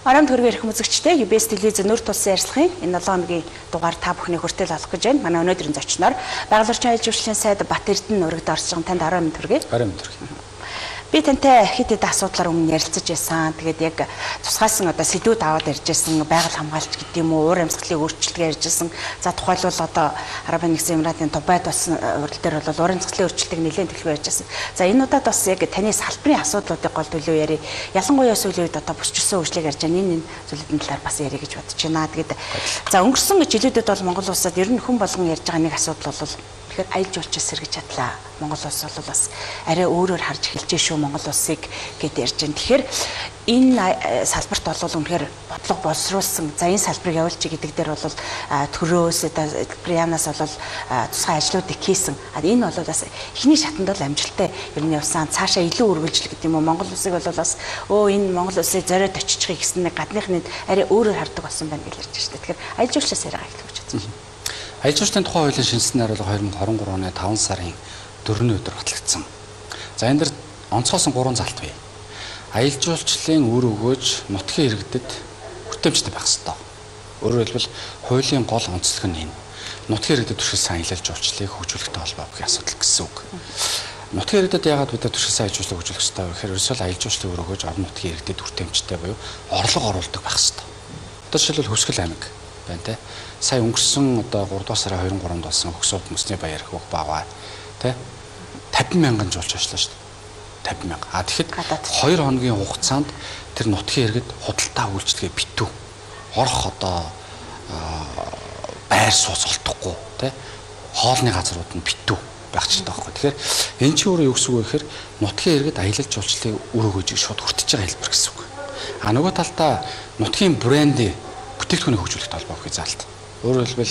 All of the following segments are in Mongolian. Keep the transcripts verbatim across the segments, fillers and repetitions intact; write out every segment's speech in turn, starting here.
Орон төргийн эрхэм үзэгчдээ ю би эс телевиз нүүр тулсан ярилцлагын энэ долоо хоногийн дугаар та бүхний хүртэл олох гэж байна. Манай өнөөдрийн зочноор Байгаль орчин аялал жуулчлалын сайд Бат Эрдэнэ урагд орж байгаа танд орон төргий. Орон төргий. Би тантай хэд хэд асуудлаар өмнө ярилцаж байсан. Тэгээд яг тусгайсан одоо сэдвүүд аваад ярьж байсан. Байгаль хамгаалч гэдэг юм уу, уур амьсгалын өөрчлөлтөөр ярьж байсан. За тухайлбал одоо Арабын нэгдсэн Эмиратын Дубайд болсон урал дээр бол уур амьсгалын өөрчлөлтийг нэлээд төлөв ярьж байсан. За энэ удаад бас яг таны салбарын асуудлуудыг гол төлөв ярив. Ялангуяа сүүлийн үед одоо бусчилсан үйлчлэг ярьж байгаа энэ зүйлүүдийн талаар бас ярих гэж бодож байна. Тэгээд за өнгөрсөн жилүүдэд бол Монгол улсад ер нь хүн болгон ярьж байгаа нэг асуудал бол тэгэхээр аялал жуулчлал сэргэж чадлаа. Монгол улс бол бас арай өөрөөр харж эхэлж шүү Монгол улсыг гэд ярьж байна. Тэгэхээр энэ салбарт бол үнэхээр бодлого боловсруулсан. За энэ салбарыг явуулчих гэдэг дээр бол төрөөс Брианаас бол тусгай ажлуудыг хийсэн. А энэ бол бас эхний шатанд бол амжилттай ер нь явсан. Цаашаа илүү үргэлжлэх гэдэг юм уу. Монгол улсыг бол бас өө энэ Монгол улсыг зориод очихыг гэсэн нэг гадныхны арай өөрөөр хардаг болсон байна гэж ярьж байна. Тэгэхээр аялал жуулчлал сэргээ эхлэх гэж байна. Аялал жуулчлалын тухай хуулийн шинжилснээр бол две тысячи двадцать три оны таван сарын дөрөвний өдөр батлагдсан. За энэ дэр онцгойсон гурван залт бий. Аялал жуулчлалын үр өгөөж нутгийн иргэдэд хүртээмжтэй байх ёстой. Өөрөөр хэлбэл хуулийн гол онцлог нь энэ. Нутгийн иргэдэд туршилсан аялал жуулчлалыг хөгжүүлэхтэй холбоотой асуудал гэсэн үг. Нутгийн иргэдэд яагаад бид туршилсан аялал жуулчлалыг хөгжүүлэх ёстой вэ гэхээр ерөөсөө аялал жуулчлалын үр өгөөж орон нутгийн иргэдэд хүртээмжтэй буюу орлого оруулдаг байх ёстой. Одоо жишээлбэл Хөвсгөл аймаг байна те. Сая өнгөрсөн одоо гурав дахь сарын двадцать три-нд болсон Хөгсөд мөсний баяр хөх бааваа те тавин мянган жуулч ажиллаа шүү дээ. тавин мянга. А тэгэхэд хоёр хоногийн хугацаанд тэр нутгийн иргэд худалдаа үйлчлэгээ битүү. Орох одоо байр сууц олдохгүй те хоолны газрууд нь битүү байх ч гэдэг байхгүй. Тэгэхээр энэ чинь өөрөө юу гэсэн үг вэ гэхээр нутгийн иргэд аялал жуулчлалын үр өгөөжийг шууд хүртэж байгаа хэлбэр гэсэн үг. А нөгөө талдаа нутгийн брендийн бүтээгдэхүүнийг хөгжүүлэхтэй холбоотой заалт. Өөрөөр хэлбэл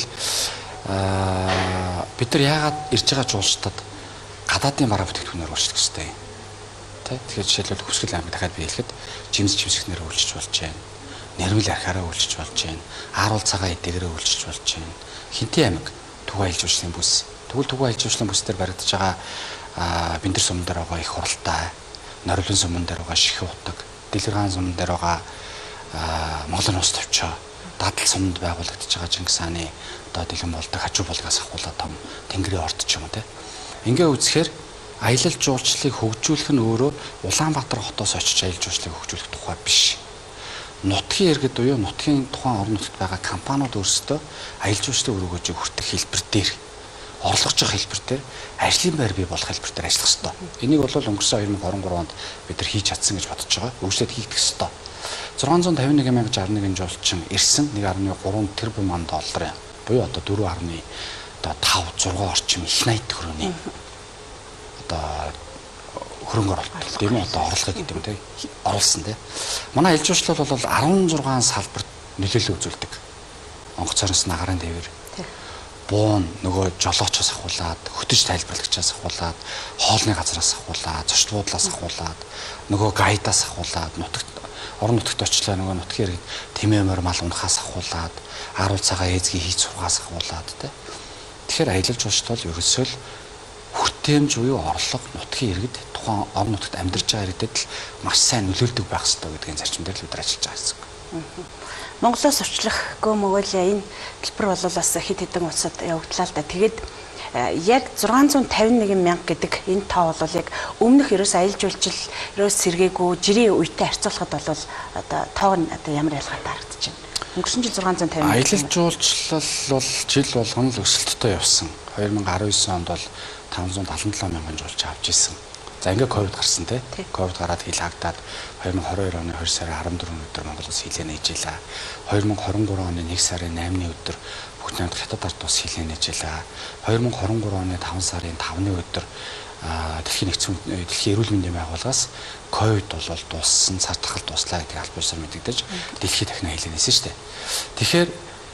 бид нар яагаад ирж байгаа жуулчдад гадаадын бараа бүтээгдэхүүнээр үйлчлэх ёстой юм. Тэ? Тэгэхээр жишээлбэл Хөвсгөл аймаг дахиад би хэлэхэд жимс жимсгнээр үйлчилж болж байна. Нэрмэл архаараа үйлчилж болж байна. Ааруул цагаан эдгээрээ үйлчилж болж байна. Хинтээ аймаг Түгээн аялал жуулчлалын бүс. Тэгвэл Түгээн аялал жуулчлалын бүс дээр баригдаж байгаа Бэндэр суман дээр байгаа их хуралтай, Нориулын суман дээр байгаа Шихэн утаг, Дэлгэргаан суман дээр байгаа Монголын ус төвчөө, Дадал суманд байгуулагдаж байгаа Чингис хааны одоо дэлгэн болдог хажуу болгоос ахуулаад том тэнгэрийн орд ч юм уу те. Ингээ үзэхээр аялал жуулчлалыг хөгжүүлэх нь өөрөө Улаанбаатар хотоос очиж аялал жуулчлалыг хөгжүүлэх тухай биш. Нутгийн иргэд буюу нутгийн тухайн орон нутгад байгаа компаниуд өөрсдөө аялал жуулчлалын үр өгөөжийг хүртэх хэлбэр дээр орлогож байгаа хэлбэр дээр ажлын байр бий болох хэлбэр дээр ажиллах ёстой. Энийг бол өнгөрсөн две тысячи двадцать три онд бид нар хийж чадсан гэж бодож байгаа. Өөрчлөлт хийгдэх ёстой. six hundred fifty-one thousand sixty-one жуулчин ирсэн one point three тэрбум долларын буюу одоо four point одоо five six орчим их найт төгрөгийн одоо хөрөнгө оруулалт тийм үү одоо орлого гэдэг юм тийм оруулсан тийм. Манай аялал жуулчлал бол sixteen салбарт нөлөөлөл үзүүлдэг. Онгоц цорноос нагарын тээвэр. Буун нөгөө жолоочоос ахуулаад, хөтөж тайлбарлагчаас ахуулаад, хоолны газраас ахуулаад, зочд буудлаас ахуулаад, нөгөө гайдаас ахуулаад, нутагт орон нутагт очлоо нөгөө нутгийн иргэд тэмээмэр мал унахаас ахуулаад, ааруул цагаан ээзгийн хийж сургаас ахуулаад тийм. Тэгэхээр аялал жуулчлал бол ерөөсөө л хүртээмж буюу орлого нутгийн иргэд тухайн орон нутагт амьдарч байгаа иргэдэд л маш сайн нөлөөлдөг байх ёстой гэдгийн зарчим дээр л бид ажиллаж байгаа гэсэн. Монголоос очлохгүй мөгөөл энэ хэлбэр бол бас хэд хэдэн улсад явагдлаа л да. Тэгээд яг six hundred fifty-one мянга гэдэг энэ тоо бол яг өмнөх ерөөс аялал жуулчлал ерөөс сэргээгүй жирийн үетэй харьцуулахад бол одоо тоог нь одоо ямар ялгаатай харагдаж байна. Өнгөрсөн жил six hundred fifty аялал жуулчлал бол жил болгон л өсөлттэй явсан. two thousand nineteen онд бол five hundred seventy-seven мянган жуулч авч ирсэн. За ингээ ковид гарсан тий. Ковид гараад хил хагдаад twenty twenty-two оны two сарын fourteen өдөр Монгол улс хилээ нээжээ. twenty twenty-three оны one сарын eight өдөр бүх найрамд хятад ард улс хилээ нээжээ. twenty twenty-three оны five сарын five-ны өдөр дэлхийн нэгдсэн дэлхийн эрүүл мэндийн байгууллагаас ковид бол дууссан, цар тахал дуслаа гэдэг аль биесээр мэдэгдэж дэлхийд дахин хилээ нээсэн шүү дээ. Тэгэхээр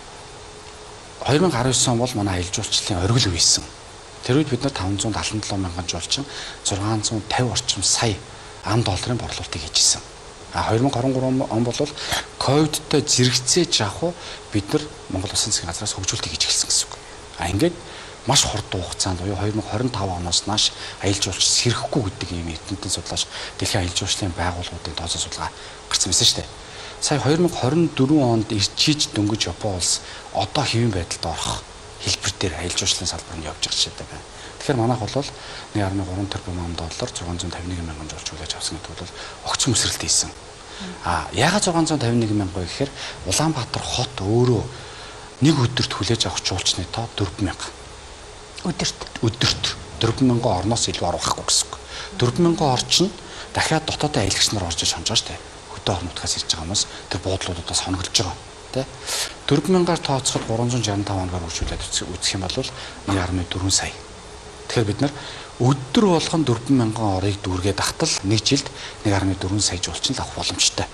twenty nineteen он бол манай аялал жуулчлалын оргил үйсэн. Тэр үед бид нар five hundred seventy-seven мянган жуулчин six hundred fifty орчим сая ам долларын борлуулалтыг хийжсэн. А twenty twenty-three он бол ковидтой зэрэгцээж авах бид нар Монгол Улсын засгийн газраас хөгжүүлэлтийг хийж эхэлсэн гэсэн үг. А ингээд маш хурдан хугацаанд буюу twenty twenty-five оноос нааш аялал жуулч сэрэхгүй гэдэг ийм эрдэмтэн судлаач дэлхийн аялал жуулчлалын байгууллагуудын тооцоо судалгаа гарсан байсан шүү дээ. сая two thousand twenty-four онд ирчиж дөнгөж Япон улс одоо хэвийн байдалд орох хэлбэр дээр аялал жуулчлалын салбар нь явж байгаа байна. Тэгэхээр манайх бол one point three тэрбум доллар six hundred fifty-one мянган жуулч хүлээж авсан гэдэг бол огцом өсрэлт хийсэн. А яагаад six hundred fifty-one мянга вэ гэхээр Улаанбаатар хот өөрөө нэг өдөрт хүлээж авах жуулчны тоо four thousand. Өдөрт. Өдөрт four thousand орноос илүү оруулахгүй гэсэн үг. four thousand орчин дахиад дотоодын аялагч нар орж иж хонжоо штэ. Хөдөө орнуудаас ирж байгаа хүмүүс тэр буудлуудаас хоноглож байгаа. Тэ? four thousand-аар тооцоход three hundred sixty-five хоногоор хөгжүүлээд үзэх юм бол one point four сая. Тэгэхээр бид нар өдөр болгон four thousand орыг дүүргээд ахтал нэг жилд one point four сая жуулчин л авах боломжтой.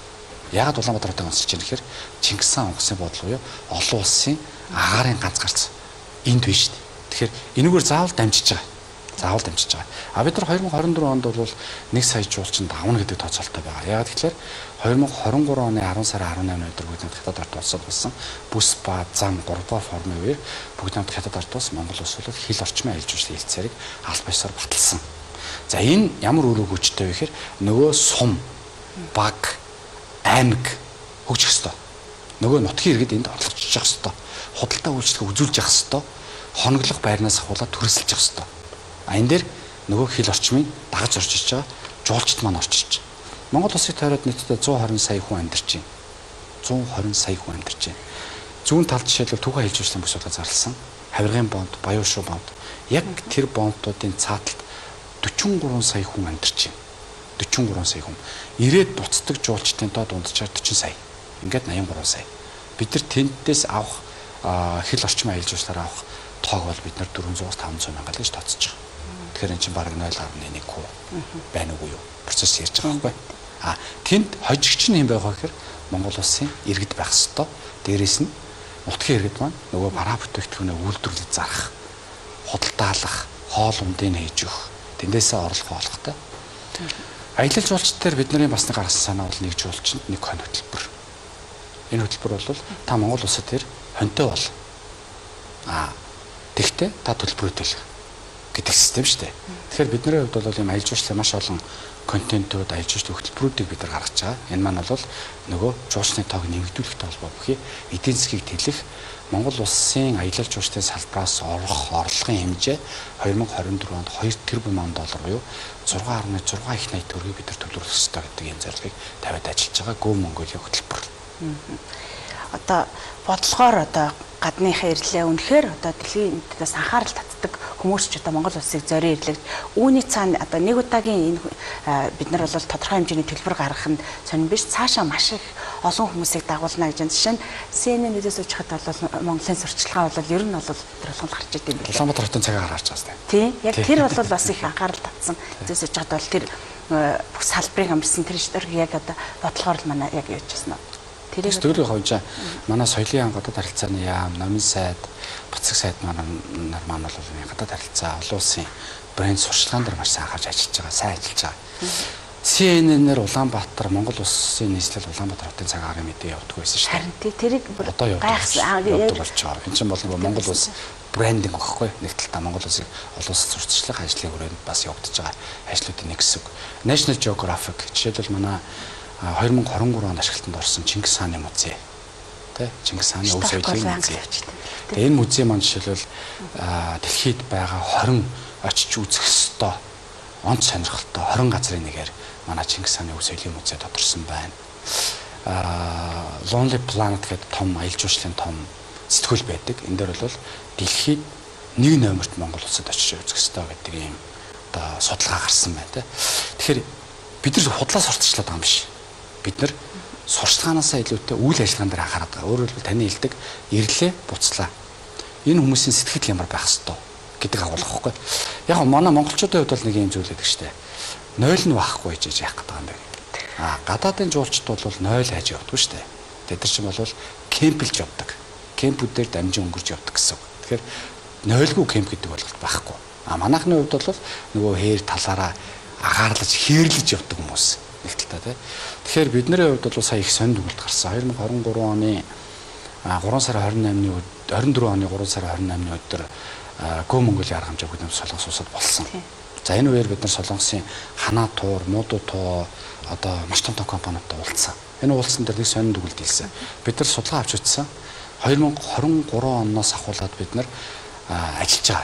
Яагаад Улаанбаатар хотод онцолж байгаа гэхээр Чингис хаан онгоцны буудлын буюу олон улсын агаарын ганц гарц энд биш шүү дээ. Тэгэхээр энэгээр заавал дамжиж байгаа. Заавал дамжиж байгаа. А бид нар twenty twenty-four онд бол one сая жуулчинд авна гэдэг тооцоолтой байгаа. Яагаад гэхээр twenty twenty-three оны ten сарын eighteen өдөр бүгд хамт хятад ард улсад болсон бүс ба зам three дугаар формын үеэр бүгд хамт хятад ард улс Монгол улс бол хил орчмын аялал жуулчлалын хэлцээрийг аль бисаар баталсан. За энэ ямар үр өгөөжтэй вэ гэхээр нөгөө сум баг аймаг хөгжих ёстой. Нөгөө нутгийн иргэд энд орлогчж явах ёстой. Худалдаа үйлчлэг үзүүлж явах ёстой. Хоноглох байрнаас ахуулаад төрөлсөлж явах ёстой. А энэ дээр нөгөө хил орчмын дагаж орж иж байгаа жуулчд маань орчиж. Монгол улсыг тойроод нийтдээ one hundred twenty сая хүн амьдарч байна. one hundred twenty сая хүн амьдарч байна. Зүүн талд жишээлбэл Түүхэн аялал жуулчлалын бүс судалгаа зарласан Хавиргын бонд, Баяуушуу бонд яг тэр бондуудын цааталд forty-three сая хүн амьдарч байна. forty-three сая хүн. Ирээд буцдаг жуулчдын тоо дунджаар forty сая. Ингээд eighty-three сая. Бид нар тентдээс авах хил орчмын аялал жуулчлалаар авах тоог бол бид нар four hundred five hundred мянга гэж тооцож байгаа. Тэгэхээр эн чинь бараг zero point one percent байна уу юу? Процесс ярьж байгаа байхгүй. А тэнд хожигч нь юм байх гэхээр Монгол улсын иргэд байх ёстой. Дээрээс нь нутгийн иргэд маань нөгөө бараа бүтээгдэхүүнээ үйлдвэрлэж зарах, худалдаалах, хоол ундыг хийж өгөх, тэндээсээ орлого олохтой. Аялал жуулчдаар бидний бас нэг гаргасан санаа бол нэг жуулчинд нэг хон хөтөлбөр. Энэ хөтөлбөр бол та Монгол улсад тэр хонтой бол а тэгтээ та төлбөрөдөл гэдэг систем шүү дээ. Тэгэхээр бидний хувьд бол ийм аялал жуулчлалын маш олон контентууд, аялал жуулчлалын хөтөлбөрүүдийг бид нар гаргаж байгаа. Энэ маань бол нөгөө жуулчны тоог нэмэгдүүлэхтэй холбоо бүхий эдийн засгийг тэлэх Монгол улсын аялал жуулчлалын салбараас орох орлогын хэмжээ twenty twenty-four онд two тэрбум доллар буюу six point six их найт төгрөгийг бид нар төлөвлөх ёстой гэдэг энэ зорилгыг тавиад ажиллаж байгаа Go Mongolia хөтөлбөр. Одоо бодлогоор одоо гадныхаа ирлээ үнэхээр одоо дэлхийн эднээс анхаарал татдаг хүмүүс ч одоо Монгол улсыг зорио ирлээ. Үүний цаана одоо нэг удаагийн энэ бид нар бол тодорхой хэмжээний төлбөр гаргах нь сонирн биш цаашаа маш их олон хүмүүсийг дагуулна гэж байна. Жишээ нь Си Эн Эн-ээс очиход бол Монголын сурталчилгаа бол ер нь бол тэр болгонд гарч идэв юм байна. Улаанбаатар хотын цагаар гарч байгаа юм. Тийм. Яг тэр бол бас их анхаарал татсан. Эцээс очиход бол тэр бүх салбарыг амжсан тэр шиг яг одоо бодлогоор л манай яг яаж байна. Тэрийг төлөв хавьжаа манай соёлын гадаад харилцааны яам, номын сайд, бацаг сайд манай нар маань бол гадаад харилцаа, олон улсын брэнд сурчлагын дээр маш сайн анхаарч ажиллаж байгаа, сайн ажиллаж байгаа. Си Эн Эн-ээр Улаанбаатар, Монгол улсын нийслэл Улаанбаатар хотын цагаараа мэдээ явуулдаг байсан шүү дээ. Харин тэрийг одоо явуулдаг болж байгаа. Энэ чинь бол Монгол улс брендинг гэхгүй нэг талдаа Монгол улсыг олон улсад сурталчлах ажлын хүрээнд бас явагдаж байгаа ажлуудын нэг хэсэг. National Geographic жишээлбэл манай twenty twenty-three онд ашиглалтанд орсон Чингис хааны музей. Тэ Чингис хааны өв соёлын музей. Тэгээ энэ музей маань жишээлбэл дэлхийд байгаа twenty очиж үзэх ёстой онц сонирхолтой twenty газрын нэгээр манай Чингис хааны өв соёлын музей тодорсон байна. Аа Lonely Planet гэдэг том аялал жуулчлалын том сэтгүүл байдаг. Энэ дээр бол дэлхийд нэг номерт Монгол улсад очиж үзэх ёстой гэдэг ийм одоо судалгаа гарсан байна тэ. Тэгэхээр бид нар худлаа сурталчлаад байгаа юм биш. Бид нар сурчлагаанаас илүүтэй үйл ажиллагаан дээр анхаарат байгаа. Өөрөөр хэлбэл таны хэлдэг ирлээ буцлаа. Энэ хүмүүсийн сэтгэл ямар байх ёстой гэдэг агуулга байхгүй. Яг нь манай монголчуудын хувьд бол нэг юм зүйл байдаг шүү дээ. Нойл нь байхгүй гэж яах гэдэг юм бэ? Аа гадаадын жуулчд бол нойл хайж явдаг шүү дээ. Тэд нар чинь бол кемпэлж явдаг. Кемпүүдээр дамжин өнгөрч явдаг гэсэн үг. Тэгэхээр нойлгүй кемп гэдэг бол байхгүй. Аа манайхны хувьд бол нөгөө хээр талаараа агаарлаж хээрлэж явдаг хүмүүс нэг талтай тий. Тэгэхээр бидний хувьд бол сая их сонд дүгнэлт гарсан. twenty twenty-three оны three сарын twenty-eighны twenty-four оны three сарын twenty-eighны өдөр Go Mongolia арга хэмжээ бүгд солонгос улсад болсон. За энэ үеэр бид нар солонгосын ханаа туур, муудуу туу одоо маш том том компаниудтай уулзсан. Энэ уулсан дээр нэг сонин дүгэл дийлсэн. Бид нар судалгаа авч үзсэн. two thousand twenty-three оноос ахуулаад бид нар ажиллаж байгаа.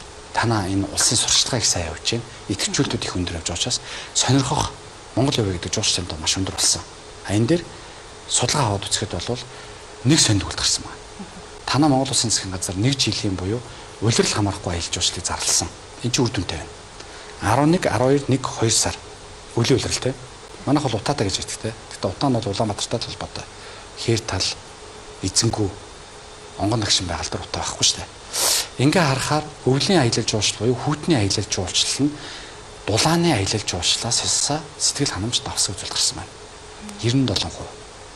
Танаа энэ улсын сурчлагыг сайн явуулж байна. Идэвхжүүлэлтүүд их өндөр явж байгаа учраас сонирхох Монгол яваа гэдэг жуулчлалын тоо маш өндөр болсон. А энэ дээр судалгаа аваад үзэхэд бол нэг сонин дүгэл гарсан байна. Танаа Монгол улсын засгийн газар нэг жилийн буюу улирал хамаарахгүй аялал жуулчлалыг зарласан. Энэ чинь үр дүнтэй байна. eleven, twelve, one, two сар үлийн улиралтай. Манайх бол утаатай гэж ярьдаг те. Гэхдээ утаа нь бол Улаанбаатартай холбоотой. Хээр тал, эзэнгүү, онгон нагшин байгаль дээр утаа байхгүй шүү дээ. Ингээ харахаар өвлийн аялал жуулчлал буюу хүйтний аялал жуулчлал нь дулааны аялал жуулчлалаас хялсаа сэтгэл ханамж давсаг үзүүлэлт гарсан байна. ninety-seven percent.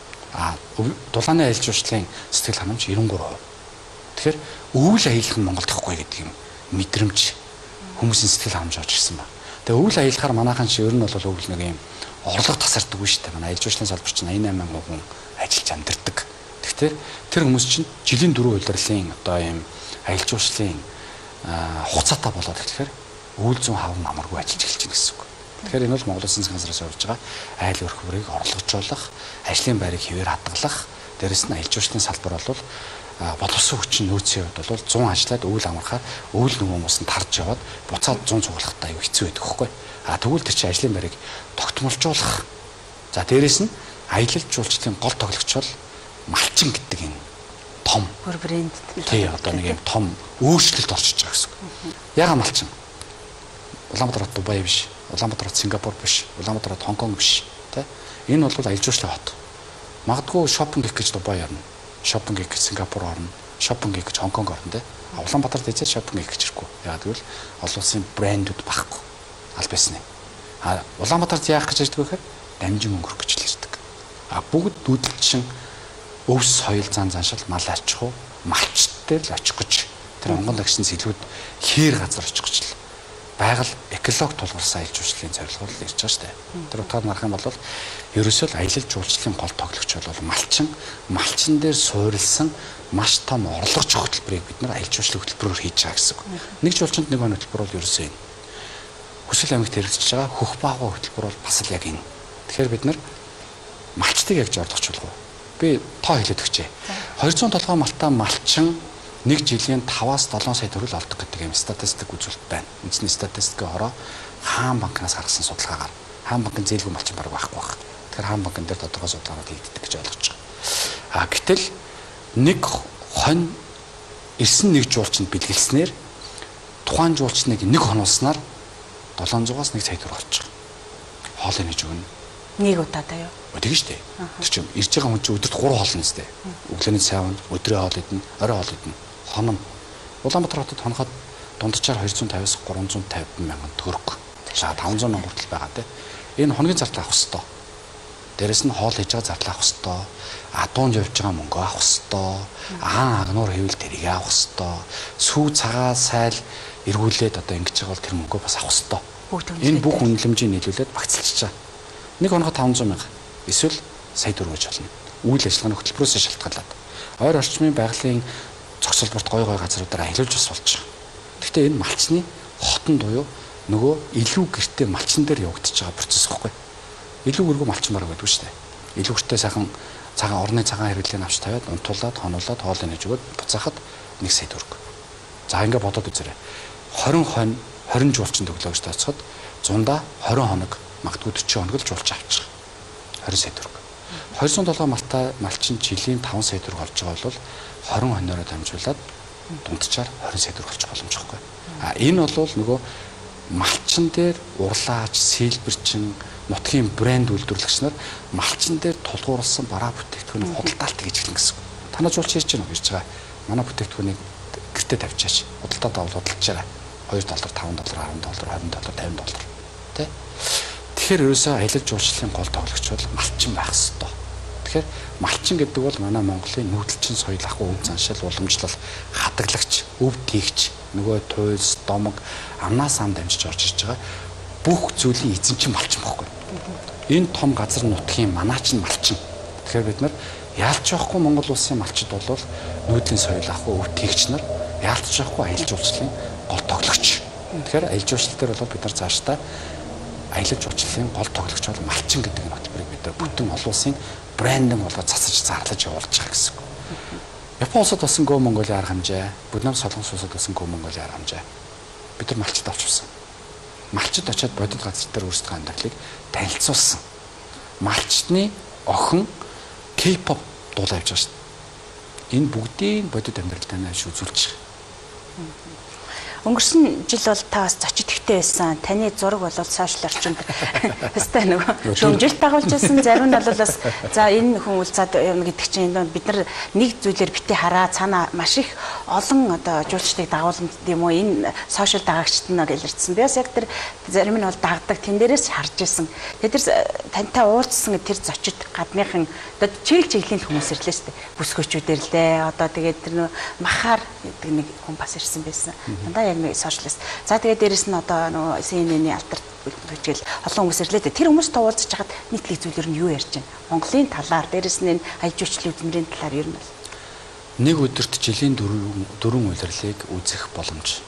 А дулааны аялал жуулчлалын сэтгэл ханамж ninety-three percent. Тэгэхээр өвөл аялах нь Монголд ихгүй гэдэг юм мэдрэмж хүмүүсийн сэтгэл ханамж авч ирсэн байна. Тэгээ өвөл аялахаар манайхан чи ер нь бол өвөл нэг юм орлого тасардаг шүү дээ. Манай аялал жуулчлалын салбар чинь eighty-eight мянган хүн ажиллаж амьдардаг. Тэгэхээр тэр хүмүүс чинь жилийн дөрөв улирлын одоо юм аялал жуулчлалын хугацаатай болоод тэгэхээр өвөл зүүн хавар намаргүй ажиллаж эхэлж байна гэсэн үг. Тэгэхээр энэ бол Монгол Улсын засгийн газраас явуулж байгаа айл өрхврийг орлогожуулах, ажлын байрыг хэвээр хадгалах, дээрэс нь аялал жуулчлалын салбар бол боловсон хүчин нөөцийн хувьд бол one hundred ажиллаад өвөл амархаар өвөл нөгөө хүмүүс нь тарж яваад буцаад one hundred цуглахтай аюу хэцүү байдаг хөөхгүй. А тэгвэл тэр чинь ажлын байрыг тогтмолжуулах. За дээрэс нь аялал жуулчлалын гол тоглогч бол малчин гэдэг энэ том брэнд. Тий одоо нэг юм том өөрчлөлт орчиж байгаа гэсэн үг. Яга малчин? Улаанбаатар хот Дубай биш, Улаанбаатар хот Сингапур биш, Улаанбаатар хот Хонконг биш, тий? Энэ бол аялал жуулчлалын хот. Магадгүй шопинг хийх гэж Дубай орно. Шопинг хийх гэж Сингапур орно. Шопинг хийх гэж Хонконг орно, тий? Улаанбаатарт дэжээ шопинг хийх гэж ирэхгүй. Яг тэгвэл олон улсын брэндүүд багхгүй. Аль бисний. А Улаанбаатарт яах гэж ярьдаг вэ гэхээр дамжин өнгөрөх гэж л ярьдаг. А бүгд дүүдэлчин өвс соёл зан заншил мал аж ахуй малчт дээр л очих гэж тэр онгон лагшинс илүүд хээр газар очих гэж л байгаль экологи тулгарсан аялал жуулчлалын зорилгоор л ирж байгаа шүү дээ. Тэр утгаар нарах юм бол ерөөсөө л аялал жуулчлалын гол тоглогч бол малчин, малчин дээр суурилсан маш том орлого зөх хөтөлбөрийг бид нар аялал жуулчлалын хөтөлбөрөөр хийж байгаа гэсэн үг. Нэг жуулчинд нэг хөтөлбөр бол ерөөсөө энэ. Хүсэл аймагт хэрэгжиж байгаа хөх баагаа хөтөлбөр бол бас л яг энэ. Тэгэхээр бид нар малчтыг яг зордогч болов уу? Би тоо хэлээд өгчээ. two hundred толгой малтай малчин нэг жилийн five-аас seven сая төгрөг олдог гэдэг юм статистик үзүүлэлт байна. Үндэсний статистикийн хороо Хаан банкнаас гаргасан судалгаагаар Хаан банкын зээлгүй малчин бараг байхгүй байна. Тэгэхээр Хаан банкн дээр тодорхой судалгаанууд хийгддэг гэж ойлгож байгаа. А гэтэл нэг хонь ирсэн нэг жуулчинд бэлгэлснээр тухайн жуулчныг нэг хонуулснаар seven hundred-аас one сая төгрөг олж байгаа. Хоолой нэж өгнө. Нэг удаадаа юу? Тэгэж штэ. Тэр чинь ирж байгаа хүн чинь өдөрт three хоолно штэ. Өглөөний цайван, өдрийн хоол идэнэ, орой хоол идэнэ. Хоном. Улаанбаатар хотод хоноход дунджаар two hundred fifty-аас three hundred fifty мянган төгрөг. За five hundred мянган хүртэл байгаа те. Энэ хоногийн зардал авах хэвээр. Дээрэс нь хоол хийж байгаа зардал авах хэвээр. Адуунд явж байгаа мөнгө авах хэвээр. Аан агнуур хэвэл тэрийг авах хэвээр. Сүү цагаа сайл эргүүлээд одоо ингэж байгаа бол тэр мөнгөө бас авах хэвээр. Энэ бүх үнэлэмжийг нийлүүлээд багцлчихж байгаа. Нэг хоногт five hundred мянга эсвэл сая төгрөг гэж болно. Үйл ажиллагааны хөтөлбөрөөс шалтгаалаад. Ойр орчмын байгалийн зохицолборт гой гой газруудаар аялуулж бас болж байгаа. Гэхдээ энэ малчны хотон буюу нөгөө илүү гэртээ малчин дээр явагдаж байгаа процесс гэхгүй. Илүү өргөө малчин бараг байдаг шүү дээ. Илүү гэртээ сайхан цагаан орны цагаан хэрэглээг авч тавиад унтуулад хонуулаад хоол инеж өгөөд буцаахад one сая төгрөг. За ингээ бодоод үзээрэй. twenty хонь twenty жуулчин төглөө гэж тооцоход зундаа twenty хоног магадгүй forty хоног л жуулч авчих. twenty сая төгрөг. two hundred толгой малтай малчин жилийн five сая төгрөг олж байгаа бол twenty хоньороо дамжуулаад дунджаар twenty сая төгрөг олж боломжтой. А энэ бол нөгөө малчин дээр урлаач, сэлбэрчин, нутгийн брэнд үйлдвэрлэгч нар малчин дээр тулгуурласан бараа бүтээгдэхүүний худалдаалт гэж хэлнэ гэсэн. Танаа жуулч ярьж байна уу гэж байгаа. Манай бүтээгдэхүүнийг гэртээ тавьчаач. Худалдаа давал худалдаж байгаа. two доллар, five доллар, ten доллар, twenty доллар, fifty доллар. Тэ? Тэгэхээр ерөөсөө аялал жуулчлалын гол тоглогч бол малчин байх ёстой. Тэгэхээр малчин гэдэг бол манай Монголын нүүдэлчин соёл ах үн заншил уламжлал хадаглагч, өв тээгч, нөгөө туйлс, домог, амнаас ам дамжиж орж ирж байгаа бүх зүйлийн эзэмчин малчин байхгүй. Энэ том газар нутгийн манаач нь малчин. Тэгэхээр бид нар яалч явахгүй Монгол улсын малчид бол нүүдлийн соёл ах өв тээгч нар яалч явахгүй аялал жуулчлалын гол тоглогч. Тэгэхээр аялал жуулчлал дээр бол бид нар цаашдаа аялал жуулчлалын гол тоглогч бол малчин гэдэг нь хөтөлбөрийг бид гэдэг бүтэн олон улсын брендинг болгож цацаж зарлаж явуулж байгаа гэсэн үг. Япон улсад болсон Go Mongolia арга хэмжээ, Буднам Солонгос улсад болсон Go Mongolia арга хэмжээ. Бид нар малчд авчихсан. Малчд очиад бодит газар дээр өөрсдөө амьдралыг танилцуулсан. Малчдны охин K-pop дуулаа явж байгаа шүү дээ. Энэ бүгдийн бодит амьдралтай нааш үзүүлж байгаа. Өнгөрсөн жил бол та бас зочид ихтэй байсан. Таны зураг бол сошиал орчинд хэвээр нөгөө шөмжилт дагуулж байсан. Зарим нь бол бас за энэ хүн үлцаад юм гэдэг чинь бид нар нэг зүйлээр бити хараа цаана маш их олон одоо жуулчдыг дагуулмт юм уу энэ сошиал дагагчд нь илэрсэн. Би бас яг тэр зарим нь бол дагдаг. Тэн дээрээс харж байсан. Тэгэхээр тантай уулзсан тэр зочид гадныхан одоо чиг чиглийн хүмүүс ирлээ шүү дээ. Бүсгүйчүүдэр лээ. Одоо тэгээд тэр махаар гэдэг нэг хүн бас ирсэн байсан. Дандаа яг нэг сошиалист. За тэгээд дээрэс нь одоо нөгөө си эн эн-ийн алдар бүжгэл олон хүмүүс ирлээ. Тэр хүмүүс туулзаж хахад нийтлэг зүйлээр нь юу ярьж байна? Монголын талаар, дээрэс нь энэ аяж үйлчлэлийн үзмэрийн талаар ер нь бол нэг өдөрт жилийн дөрвөн улирлыг үзэх боломж.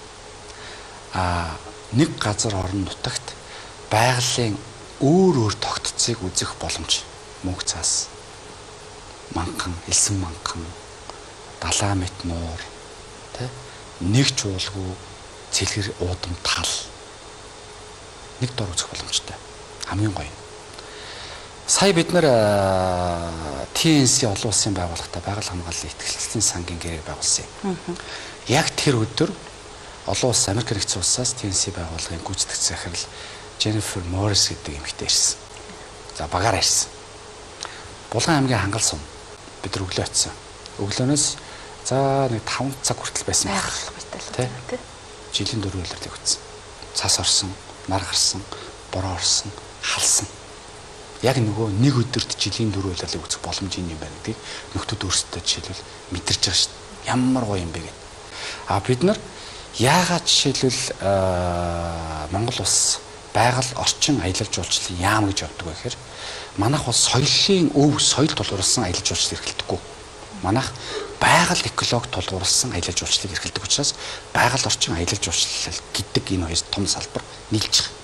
А нэг газар орон нутагт байгалийн өөр өөр тогтцыг үзэх боломж. Мөнх цаас, манхан, элсэн манхан, далаа мэт нуур, тэ нэг чуулгүй цэлгэр уудам тал нэг дор үзэх боломжтой. Хамгийн гоё. Сая бид нар Ти Эн Си олон улсын байгууллагатай байгаль хамгааллын итгэлцлийн сангийн гэрээг байгуулсан юм. Яг тэр өдөр олон улс Америк нэгдсэн улсаас Ти Эн Си байгууллагын гүйцэтгэх захирал Jennifer Morris гэдэг эмэгтэй ирсэн. За багаараа ирсэн. Булган аймгийн хангал сум бид нар өглөө очсон. Өглөөнөөс за нэг таван цаг хүртэл байсан байх. Тэ? Жилийн дөрвөн улирлыг үзсэн. Цас орсон, нар гарсан, бороо орсон, халсан. Яг нөгөө нэг өдөрт жилийн дөрвөн улирлыг үзэх боломжийн юм байна гэдгийг нөхдүүд өөрсдөө жишээлбэл мэдэрч байгаа шүү дээ. Ямар гоё юм бэ гэдэг. А бид нар яагаад жишээлбэл Монгол улс байгаль орчин аялал жуулчлалын яам гэж явдаг вэ гэхээр манайх бол соёлын өв соёл тулгуурласан аялал жуулчлал эрхэлдэггүй. Манайх байгаль экологи тулгуурласан аялал жуулчлалыг эрхэлдэг учраас байгаль орчин аялал жуулчлал гэдэг энэ хоёр том салбар нийлж байгаа.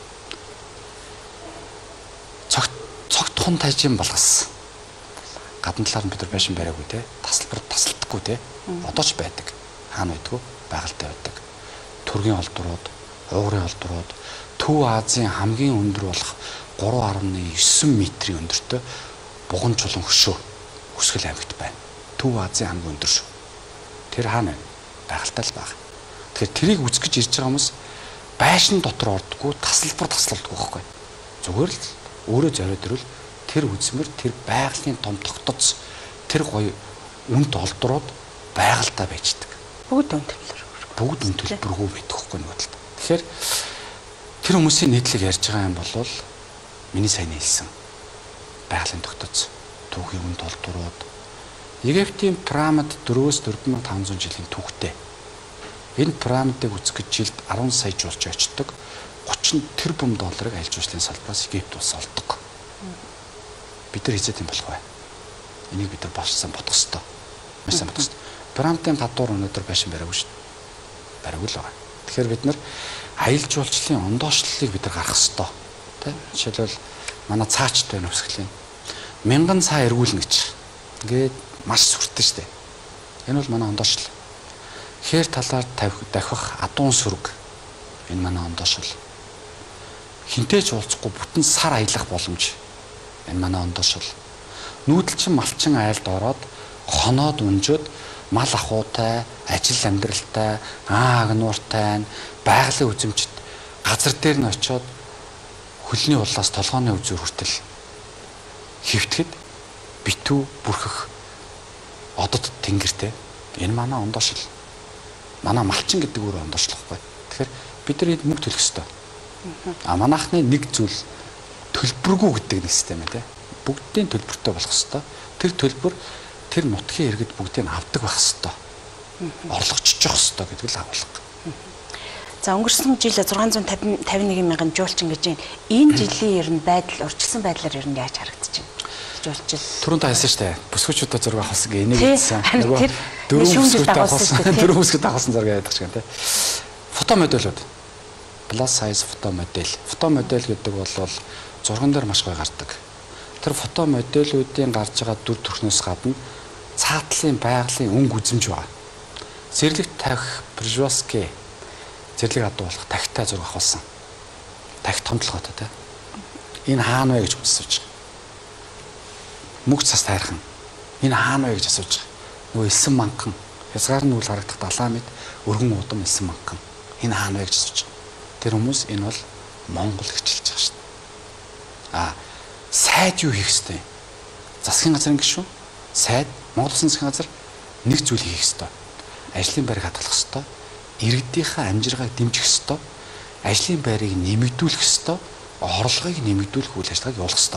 Цогт цогт хон тажин болгосон. Гадна талаар нь бид нар байшин бариагүй те, тасалбар тасалдаггүй те. Одоо ч байдаг. Хаана байдгүй? Байгальтай байдаг. Төргийн олдрууд, уугрын олдрууд, Төв Азийн хамгийн өндөр болох гурван гаруй девять метрийн өндөртэй буган чулуун хөшөө Хүсгэл аймагт байна. Төв Азийн хамгийн өндөр шүү. Тэр хаана вэ? Байгальтай л байгаа. Тэгэхээр тэрийг үзэх гэж ирж байгаа хүмүүс байшин дотор ордоггүй, тасалбар таслалдаггүй байхгүй. Зүгээр л өөрөө зориод ирвэл тэр үзмэр тэр байгалийн том тогтоц тэр гоё үнэт олдрууд байгальтай байждаг. Бүгд үн төлбөр. Бүгд үн төлбөргүй байдаг байхгүй нэг бодлоо. Тэгэхээр тэр хүмүүсийн нийтлэг ярьж байгаа юм бол миний сайн хэлсэн байгалийн тогтоц түүхийн үн толдурууд Египтийн пирамид дөрвөөс дөрвөн мянган таван зуун жилийн түүхтэй. Энэ пирамидыг үзэх гэж жилд арван сая жуулч очдог. гучин тэрбум долларыг аялал жуулчлалын салбараас Египт улс олдог. Бид нар хийцээд юм болох бай. Энийг бид нар болцсон бодох ёстой. Маш сайн бодох ёстой. Пирамидын гадуур өнөөдөр байшин бариагүй шүү дээ. Бариагүй л байгаа. Тэгэхээр бид нар аялал жуулчлалын ондоошлолыг бид нар гаргах ёстой. Тэ? Жишээлбэл манай цаачд байна өсгөлийн. Мянган цаа эргүүлнэ гэж. Ингээд маш сүртэй шүү дээ. Энэ бол манай ондоошлол. Хээр талаар давхих адуун сүрэг. Энэ манай ондоошлол. Хинтээч уулзахгүй бүтэн сар аялах боломж. Энэ манай ондоошлол. Нүүдэлчин малчин айлд ороод хоноод өнжөөд мал ахуйтай, ажил амьдралтай, аа агнууртай, байгалийн үзэмжид газар дээр нь очиод хөлний улаас толгооны үзүүр хүртэл хөвтөд битүү бүрхэх одод тэнгэртэй. Энэ манай ондоошлол. Манай малчин гэдэг өөр ондоошлохгүй. Тэгэхээр бид нар энд мөнгө төлөх ёстой. А манайхны нэг зүйл төлбөргүй гэдэг нэг систем ээ, тэ. Бүгдийн төлбөртэй болох ёстой. Тэр төлбөр тэр нутгийн иргэд бүгдийг авдаг байх ёстой. Орлогочж явах ёстой гэдэг л агуулга. За өнгөрсөн жил зургаан зуун тавин нэг мянган жуулчин гэж байна. Энэ жилийн ер нь байдал урьдчилсан байдлаар ер нь яаж харагдаж байна? Жуулчил. Түрүүн та хэлсэн шүү дээ. Бүсгүйчүүдээ зураг авахсан гэ энийг хэлсэн. Нөгөө дөрөв бүсгүйтэй авахсан, дөрөв бүсгүйтэй авахсан зураг ядах ч гэнэ, тэ. Фото модельуд. Plus size фото модель. Фото модель гэдэг бол зурган дээр маш гоё гардаг. тэр фото моделүүдийн гарч байгаа дүр төрхнөөс гадна цаатлын байгалийн өнгө үзэмж байгаа. Зэрлэг тавих Пржевский зэрлэг адуу болох тахтай зураг авахулсан. Тахи томтлоготой те. Энэ хаана вэ гэж асууж байгаа. Мөнх цас тайрхан. Энэ хаана вэ гэж асууж байгаа. Нөгөө элсэн манхан, хязгаар нь үл харагдах далаа мэд өргөн удам элсэн манхан. Энэ хаана вэ гэж асууж байгаа. Тэр хүмүүс энэ бол Монгол гэж хэлж байгаа шүү дээ. Аа, сайд юу хийх ёстой юм? Засгийн газрын гишүүн, сайд, Монгол Улсын засгийн газар нэг зүйл хийх ёстой. Ажлын байрыг хадгалах ёстой. Иргэдийнхээ амжиргааг дэмжих ёстой. Ажлын байрыг нэмэгдүүлэх ёстой. Орлогыг нэмэгдүүлэх үйл ажиллагааг явуулах ёстой.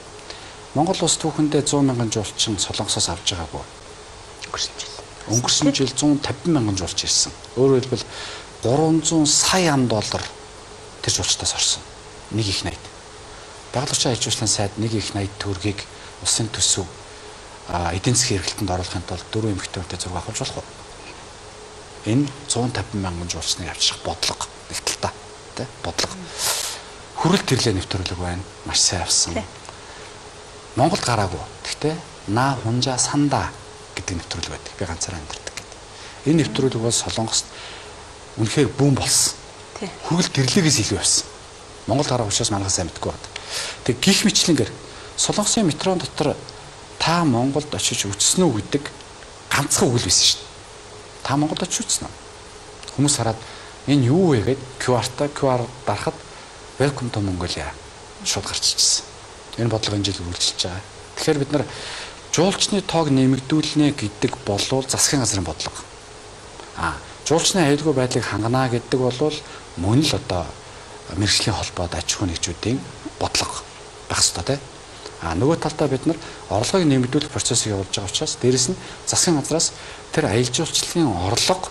Монгол улс түүхэндээ зуун мянган жуулчин Солонгосоос авч байгаагүй. Өнгөрсөн жил. Өнгөрсөн жил зуун тавин мянган жуулч ирсэн. Өөрөөр хэлбэл гурван зуун сая ам доллар тэр жуулчдаас орсон. Нэг их найд. Байгаль орчин аж ахуйн сайд нэг их найд төгрөгийг улсын төсөв эдийн засгийн эргэлтэнд оруулахын тулд дөрвөн эмэгтэй хүнтэй зураг авахулж болох уу? Энэ зуун тавин мянган жуулчныг авчрах бодлого нэг талтай тий бодлого. Хүрэл тэрлээ нэвтрүүлэг байна. Маш сайн авсан. Монголд гараагүй. Гэхдээ наа хунжаа сандаа гэдэг нэвтрүүлэг байдаг. Би ганцаараа амьдардаг гэдэг. Энэ нэвтрүүлэг бол Солонгост үнэхээр бүүн болсон. Тий. Хүрэл тэрлэгээс илүү байсан. Монгол гараа учраас манайхаа сайн мэдгүй байна. Тэг гих мэтлэнгээр Солонгосын метрон дотор та Монголд очиж үтсэн үү гэдэг ганцхан үг л байсан шүү дээ. Та Монголд очиж үтсэн үү? Хүмүүс хараад энэ юу вэ гэд ку ар-та ку ар дарахад Welcome to Mongolia шууд гарч ирсэн. Энэ бодлого энэ жил үргэлжилж байгаа. Тэгэхээр бид нар жуулчны тоог нэмэгдүүлнэ гэдэг болвол засгийн газрын бодлого. Аа, жуулчны аюулгүй байдлыг хангана гэдэг бол мөн л одоо мэргэжлийн холбоод аж ахуйн нэгжүүдийн бодлого байх ёстой тийм. Аа, нөгөө талдаа бид нар орлогыг нэмэгдүүлэх процессыг явуулж байгаа учраас дээрэс нь засгийн газраас тэр аялал жуулчлалын орлого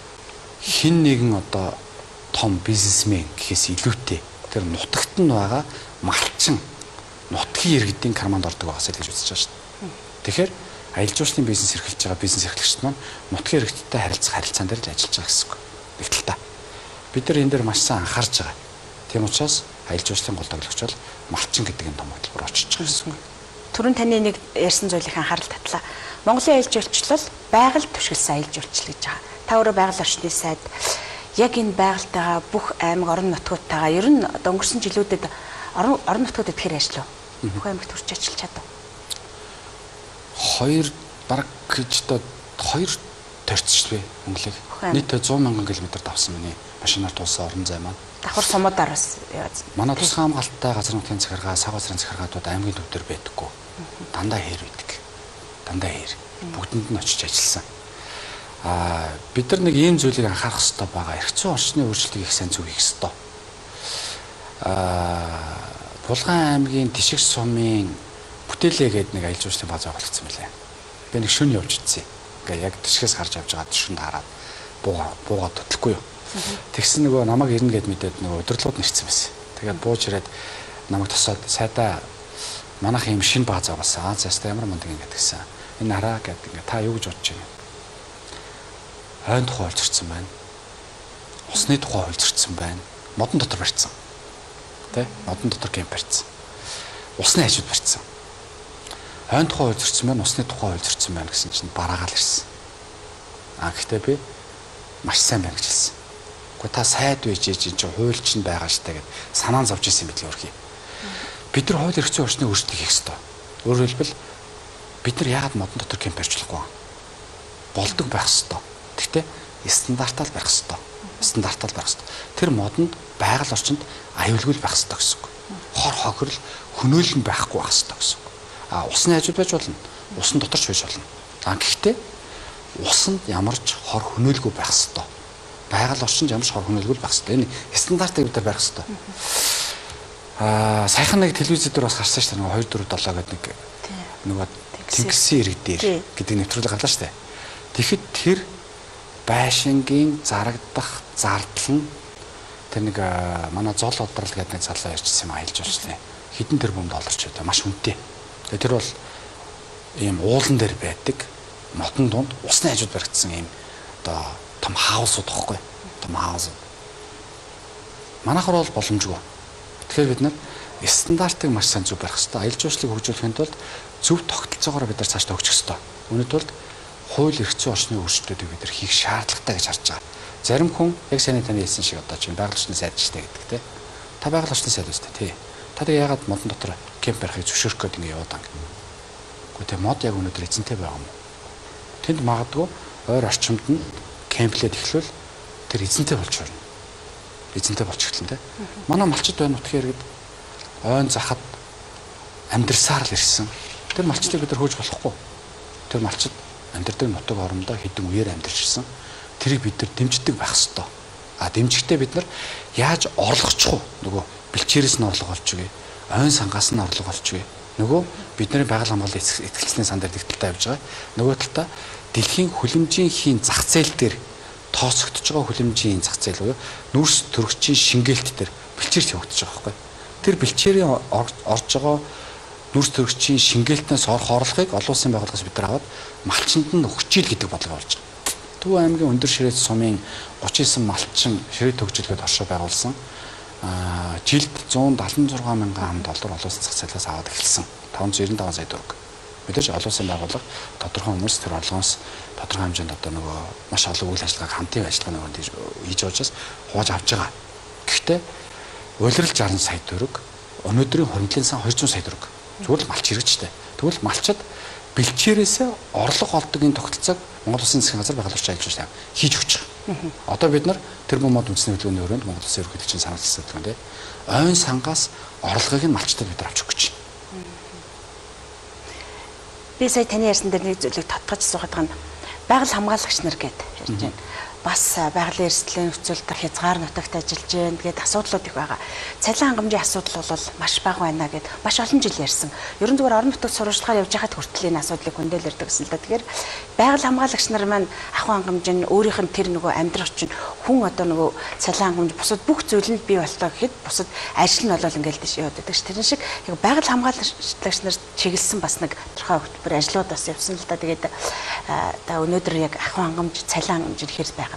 хин нэгэн одоо том бизнесмен гэхээс илүүтэй тэр нутагт нь байгаа малчин нутгийн иргэдийн карманд ордог байгаас л гэж үзэж байгаа шүү дээ. Тэгэхээр аялал жуулчлалын бизнес эрхэлж байгаа бизнес эрхлэгчид маань нутгийн иргэдтэй харилцах харилцаан дээр л ажиллаж байгаа гэсэн үг. Нэг талдаа. Бид нар энэ дээр маш сайн анхаарч байгаа. Тийм учраас аялал жуулчлалын гол тоглогч бол малчин гэдэг энэ том хөтөлбөр очиж байгаа гэсэн үг. Түрүүн таны нэг ярьсан зүйлийн анхаарал татлаа. Монголын аялал жуулчлал байгаль түшиглсэн аялал жуулчлал гэж байгаа. Та өөрөө байгаль орчны сайд яг энэ байгальтайгаа бүх аймаг орон нутгуудтайгаа ер нь одоо өнгөрсөн жилүүдэд орон орон нутгуудад тэгэхээр ажиллав. Бүх аймагт хүрч ажиллаж чадав. Хоёр бараг гэж одоо хоёр торцч вэ Монголыг. Нийтдээ зуун мянган километр давсан миний машинаар тулсан орон зай маань. Давхар сумуудаар бас яваад. Манай тусгай хамгаалалттай газар нутгийн захиргаа, сав газрын захиргаадууд аймгийн төвдөр байдаггүй. Дандаа хээр байдаг. Дандаа хээр. Бүгдэнд нь очиж ажилласан. Аа, бид нар нэг ийм зүйлийг анхаарах хэрэгтэй байгаа. Эрх зүйн орчны өөрчлөлтийг их сайн зөв хийх хэрэгтэй. Аа, Булган аймгийн Тишиг сумын бүтээлээ гэдэг нэг аялал жуулчлалын бааз байгуулагдсан байлаа. Би нэг шөнө явж ирсэн. Ингээ яг Тишгээс гарч явж байгаа шөнөд хараад буугаа буугаа тотлохгүй юу. Тэгсэн нөгөө намайг ирнэ гэд мэдээд нөгөө удирдлагууд нэрсэн байсан. Тэгээд бууж ирээд намайг тосоод сайдаа манайх юм шинэ бааз байгуулсан. Аа, застаа ямар мундаг юм гэдгсэн. Энэ хараа гэдэг ингээ та юу гэж бодож байна? Хойн тухай холцорсон байна. Усны тухай холцорсон байна. Модон дотор барьсан. Тэ? Модон дотор кемп барьсан. Усны хажууд барьсан. Хойн тухай холцорсон байна, усны тухай холцорсон байна гэсэн чинь бараагаал ирсэн. Аа, гэхдээ би маш сайн байна гэж хэлсэн. Гэхдээ та сайд байж ээж чинь хууль чинь байгаа штэ гэд санаан зовж исэн мэт л өрхий. Бид нар хууль эрх зүйн орчны өөрчлөлт хийх ёстой. Өөрөөр хэлбэл бид нар яагаад модон дотор кемп барьчихлахгүй вэ? Болдог байх ёстой. Гэхдээ стандартаар байх ёстой. Стандартаар байх ёстой. Тэр модонд байгаль орчинд аюулгүй байх ёстой гэсэн үг. Хор хохирол хөнөөлн байхгүй байх ёстой гэсэн үг. А усны хажууд байж болно. Усан дотор ч байж болно. А гэхдээ усанд ямарч хор хөнөөлгүй байх ёстой. Байгаль орчинд ямарч хор хөнөөлгүй байх ёстой. Энэ стандартыг бид байх ёстой. А саяхан нэг телевизээр дээр бас гарсан шүү дээ. хоёр дөрөв долоо гэдэг нэг нөгөө тэнгисийн ирэг дээр гэдэг нэвтрүүлэг гарлаа шүү дээ. Тэгэхэд тэр байшингийн зарагдах зардал нь тэр нэг манай зол удрал гэдэг нэг залуу ярьжсэн юм аялал жуулчлалын хэдэн тэрбум долларч байдаг маш үнэтэй. Тэгээ тэр бол ийм уулан дээр байдаг мотон дунд усны хажууд баригдсан ийм одоо том хаусууд тоххой. Том хаус. Манайхаар бол боломжгүй. Тэгэхээр бид нар стандартыг маш сайн зөв барих хэрэгтэй. Аялал жуулчлалыг хөгжүүлэхийн тулд зөв тогтолцоогоор бид нар цаашдаа хөгжих хэрэгтэй. Үүний тулд хууль эрх зүйн орчны өөрчлөлтүүдийг бид нар хийх шаардлагатай гэж харж байгаа. Зарим хүн яг сайн таны хэлсэн шиг одоо чинь байгаль орчны сайд штэ гэдэг те. Та байгаль орчны сайд үстэй тий. Та тэг яагаад модон дотор кемп барихыг зөвшөөрөх гээд ингэ яваад байгаа юм. Гэхдээ тэ мод яг өнөөдөр эзэнтэй байгаа юм. Тэнд магадгүй ойр орчимд нь кемплээд эхлүүл тэр эзэнтэй болж байна. Эзэнтэй болж эхэлнэ те. Манай малчид байна утгаар гээд ойн захад амьдрсаар л ирсэн. Тэр малчдыг бид нар хөөж болохгүй. Тэр малчид амьдрдаг нутаг орондоо хэдэн үеэр амьдарч ирсэн. Тэрийг бид нар дэмждэг байх ёстой. А дэмжихдээ бид нар яаж орлогочих вэ? Нөгөө бэлчээрээс нь орлого олж өгье. Ойн сангаас нь орлого олж өгье. Нөгөө бидний байгаль хамгааллын этгэлцлийн сан дээр тэгтэлтэй явж байгаа. Нөгөө талдаа дэлхийн хүлэмжийн зах зээл дээр тооцогдож байгаа хүлэмжийн зах зээл буюу нүүрс төрөгчийн шингээлт дээр бэлчээрч явагдаж байгаа байхгүй. Тэр бэлчээрийн орж байгаа нүүрс төрөгчийн шингээлтнээс орох орлогыг олон улсын байгууллагаас бид нар аваад малчинд нь өгчийл гэдэг бодлого болж байгаа. Төв аймгийн өндөр ширээт сумын гучин девять малчин ширээ төгжүүлэхэд оршоо байгуулсан жилд one seventy-six мянган доллар олон улсын зах зээлээс аваад эхэлсэн. five hundred ninety-five сая төгрөг. Мэдээж олон улсын байгууллага тодорхой хүмүүс тэр орлогоос тодорхой хэмжээнд одоо нөгөө маш олон үйл ажиллагааг хамтын ажиллагааны үнд хийж учраас хувааж авч байгаа. Гэхдээ улирал sixty сая төгрөг, өнөөдрийн хоригдлын сан two hundred сая төгрөг. Зүгээр л малч хэрэгжтэй. Тэгвэл малчид бэлчээрээсээ орлого олдгийн тогтолцоог Монгол Улсын засгийн газар байгаль орчин аялал жуулчлал хийж өгч байгаа. Одоо бид нар тэр бомод үндэсний хөдөлгөөний өрөөнд Монгол Улсын ерөнхийлөгчийн санал хэлсэн дээ. Ойн сангаас орлогыг нь малчтад бид нар авч өгч байна. Би сая таны ярьсан дээр нэг зүйлийг татгаж асуугаад байгаа нь байгаль хамгаалагч нар гэд ярьж байна. Бас байгалийн эрсдлийн нөхцөлд хязгаар нутагт ажиллаж байна гэдэг асуудлууд их байгаа. Цалин хангамжийн асуудал бол маш бага байна гэд маш олон жил ярьсан. Ерөн зүгээр орон нутагт сурвалжлагаар явж байхад хүртэл энэ асуудлыг хүндэлэрдэг гэсэн л да. Тэгэхээр байгаль хамгаалагч нар маань ахуй хангамж нь өөрийнх нь тэр нөгөө амьдрах чинь хүн одоо нөгөө цалин хангамж бусад бүх зүйл нь бий болтоо гэхэд бусад ажил нь бол ингээл дэш яваад байдаг ш. Тэр шиг яг байгаль хамгаалагч нар чиглэсэн бас нэг тодорхой хөтөлбөр ажлууд бас явсан л да. Тэгээд та өнөөдөр яг ахуй хангамж цалин хангамж ихээр байх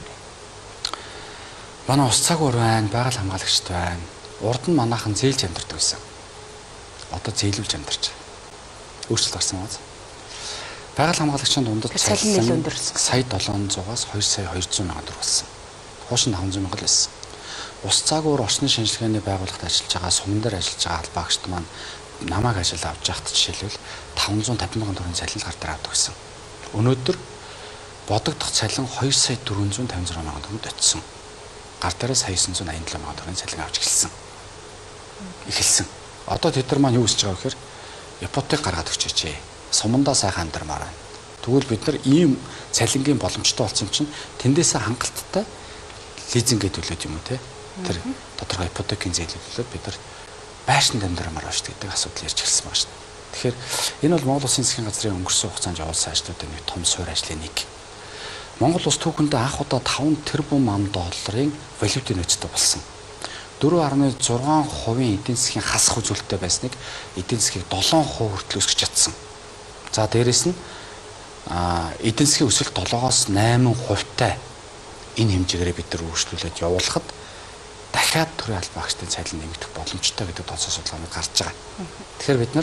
манай ус цаг уур байна, байгаль хамгаалагчд байна. Урд нь манайхан зээлж амьдардаг байсан. Одоо зээлүүлж амьдарч байгаа. Өөрчлөлт гарсан байна. Байгаль хамгаалагчийн дундад цалин нэлээд өндөрсөн. Сая seven hundred-аас two сая two hundred мянган төгрөг болсон. Хойш нь five hundred мянган л байсан. Ус цаг уур орчны шинжилгээний байгууллагт ажиллаж байгаа, суман дээр ажиллаж байгаа албаагчд маань намайг ажил авч байхад жишээлбэл five hundred fifty мянган төгрөгийн цалин гар дээр авдаг байсан. Өнөөдөр бодогдох цалин two сая four hundred fifty мянган төгрөнд очсон. Гар дээрээ сая nine hundred eighty-seven мянган төгрөгийн цалин авч эхэлсэн. Эхэлсэн. Одоо тэд нар маань юу хийж байгаа вэ гэхээр ипотек гаргаад өгчөөч. Сумандаа сайхан амьдармаар байна. Тэгвэл бид нар ийм цалингийн боломжтой болсон чинь тэндээсээ хангалттай лизингээ төлөөд юм уу те? Тэр тодорхой ипотекийн зээлүүдээр бид нар байшинд амьдармаар байна шүү гэдэг асуудал ярьж эхэлсэн байна шүү. Тэгэхээр энэ бол Монгол Улсын засгийн газрын өнгөрсөн хугацаанд явуулсан ажлуудын нэг том суурь ажлын нэг. Монгол улс түүхэндээ анх удаа five тэрбум ам долларын валютын нөөцтэй болсон. four point six хувийн эдийн засгийн хасах үзүүлэлттэй байсныг эдийн засгийг seven percent хүртэл өсгөж чадсан. За дээрэс нь эдийн засгийн өсөлт seven-оос eight хувьтай энэ хэмжээгээр бид нар өөрчлөлөд явуулахад дахиад төрийн албаагчдын цалин нэмэгдэх боломжтой гэдэг тооцоо судалгаанууд гарч байгаа. Тэгэхээр бид нар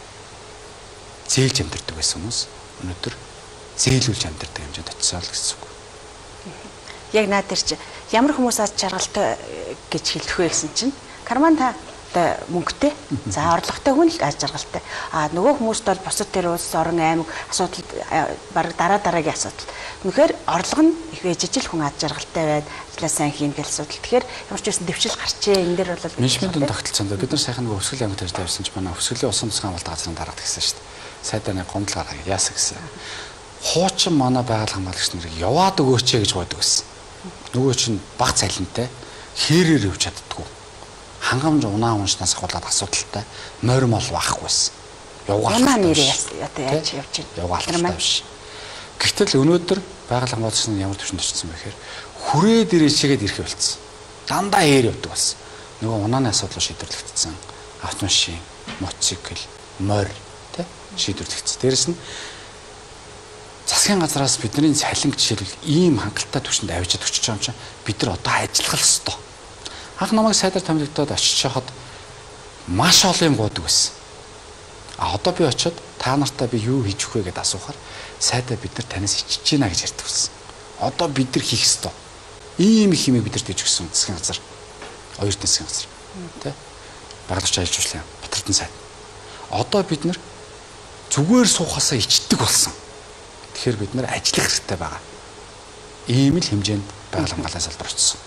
зээлж амьдардаг байсан хүмүүс өнөөдөр зээлүүлж амьдардаг хэмжээнд очсон л гэсэн үг. Яг наад дээр чи ямар хүмүүс аз жаргалтай гэж хэлэх вэ гэсэн чинь карман та мөнгөтэй. За орлоготой хүн л аз жаргалтай. А нөгөө хүмүүст бол бусад тэр улс орон аймаг асуудал баг дараа дараагийн асуудал. Үнэхээр орлого нь их ээжижил хүн аз жаргалтай байд ажиллаа сайн хийн гэх асуудал. Тэгэхээр ямар ч байсан дэвшил гарчээ. Энэ дээр бол менежментийн тогтолцоонд бид нар сайхан нөгөө өсгөл аймагт ажиллаж байсан ч манай өсгөлийн усан тусгай амлалт газрын дараад гэсэн шүү дээ. Сайдаа нэг гомдлоор яасан гэсэн. Хуучин манай байгаль хамгаалагч нарыг яваад өгөөч гэж гойдог байсан. Нөгөө чинь баг цалинтай хэрээр явж чаддгүй. Хангамж унаа уншнаас ахуулаад асуудалтай морим ол бахахгүйсэн. Явгаалтай. Унаа нэрээ одоо яаж явж байна? Явгаалтай биш. Гэтэл өнөөдөр байгаль хамгаалагч нар ямар төвшөнд очсон бэ гэхээр хүрээд ирээчгээд ирэх болцсон. Дандаа ээр явдаг болсон. Нөгөө унааны асуудал шийдвэрлэгдсэн. Автомашин, мотоцикл, морь тэ шийдвэрлэгдсэн. Дээрэс нь засгийн газраас бидний цалин жишээлбэл ийм хангалттай түвшинд авчиад өчөж байгаа юм чинь бид нар одоо ажиллах л ёстой. Анх намайг сайдаар томилогдоод очиж хахад маш олон юм буудаг байсан. А одоо би очиод та нартай би юу хийж өгөх вэ гэдээ асуухаар сайдаа бид нар танаас ичж гинэ гэж ярьдаг байсан. Одоо бид нар хийх ёстой. Ийм их хэмээг бид нар дэж өгсөн засгийн газар. Оюутны засгийн газар. Тэ? Баглагч аялал жуулчлалын Батэрдэн сайд. Одоо бид нар зүгээр суухасаа ичдэг болсон. Тэгэхээр бид нар ажиллах хэрэгтэй байгаа. Ийм л хэмжээнд байгаль хамгааллын салбар очсон.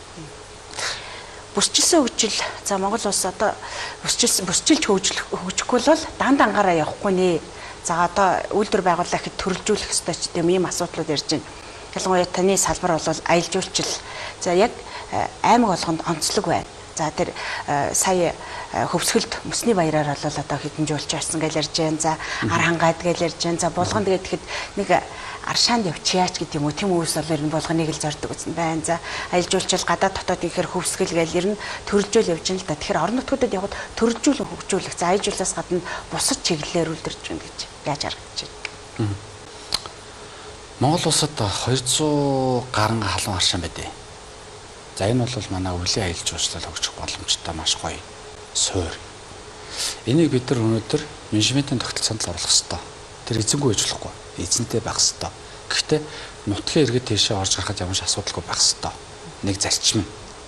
Бүсчилсэн хөгжил за Монгол улс одоо бүсчилсэн бүсчилж хөгжих хөгжихгүй бол дан дангаараа явахгүй нэ. За одоо үйлдвэр байгууллага ихэд төрөлжүүлэх ёстой ч гэдэм ийм асуудлууд ярьж байна. Ялангуяа таны салбар бол аялал жуулчлал. За яг аймаг болгонд онцлог байна. За тэр сая хөвсгөлд мөсний баяраар бол одоо хэдэн жуулч орсон гэж ярьж байна. За ар хангаад гэж ярьж байна. За булган тэгээд тэгэхэд нэг аршаанд явчихяач гэдэг юм уу. Тийм үс бол ер нь булганыг л зорддог гэсэн байна. За аялал жуулчлал гадаад дотоод ихээр хөвсгөл гэж ер нь төрөлжөөл явж байна л да. Тэгэхээр орон нутгуудад явхад төрөлжүүлэн хөгжүүлэх. За аялал жуулчлалаас гадна бусад чиглэлээр үлдэрч байна гэж яаж харагдаж байна. Монгол улсад хоёрдугаар гаруй халуун аршаан байдэ. За энэ бол манай өвлийн аялал жуулчлал хөгжих боломжтой маш гоё суур. Энийг бид нар өнөөдөр менежментийн тогтолцоонд оруулах хэрэгтэй. Тэр эзэнгүй байж болохгүй. Эзэнтэй байх хэрэгтэй. Гэхдээ нутгийн иргэд тийшээ орж гарахад ямар ч асуудалгүй байх хэрэгтэй. Нэг зарчим.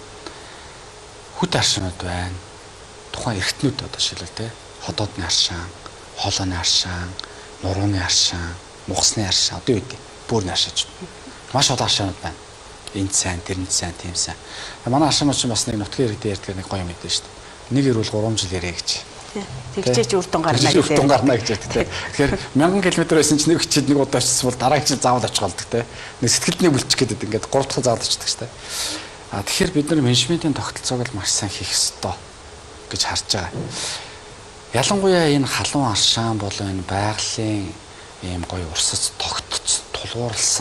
Хүт аршаанууд байна. Тухайн эрхтнүүд одоо шилэл тэ ходоодны аршаан, хоолойны аршаан, нурууны аршаан, мухсны аршаан одоо юу гэдэг бүрний аршаач. Маш олон аршаанууд байна. Энд сайн, тэрнэд сайн, тийм сайн. Манай аршаанууд ч бас нэг нутгийн иргэдэд ярьдаг нэг гоё юм мэдэн шүү дээ. Нэг ирүүл гурван жил ярэ гэж. Тэгчээч үр дүн гарна гэж. Үр дүн гарна гэж ярьдаг те. Тэгэхээр мянган километр байсан чинь нэг хичээд нэг удаа очсон бол дараагийн чинь заавал очих болдог те. Нэг сэтгэлдний бүлчих гэдэг ингээд гурав дахь заавал очдог шүү дээ. А тэгэхээр бид нар менежментийн тогтолцоог л маш сайн хийх ёстой гэж харж байгаа. Ялангуяа энэ халуун аршаан болон энэ байгалийн ийм гоё урсац тогтц тулгуурласан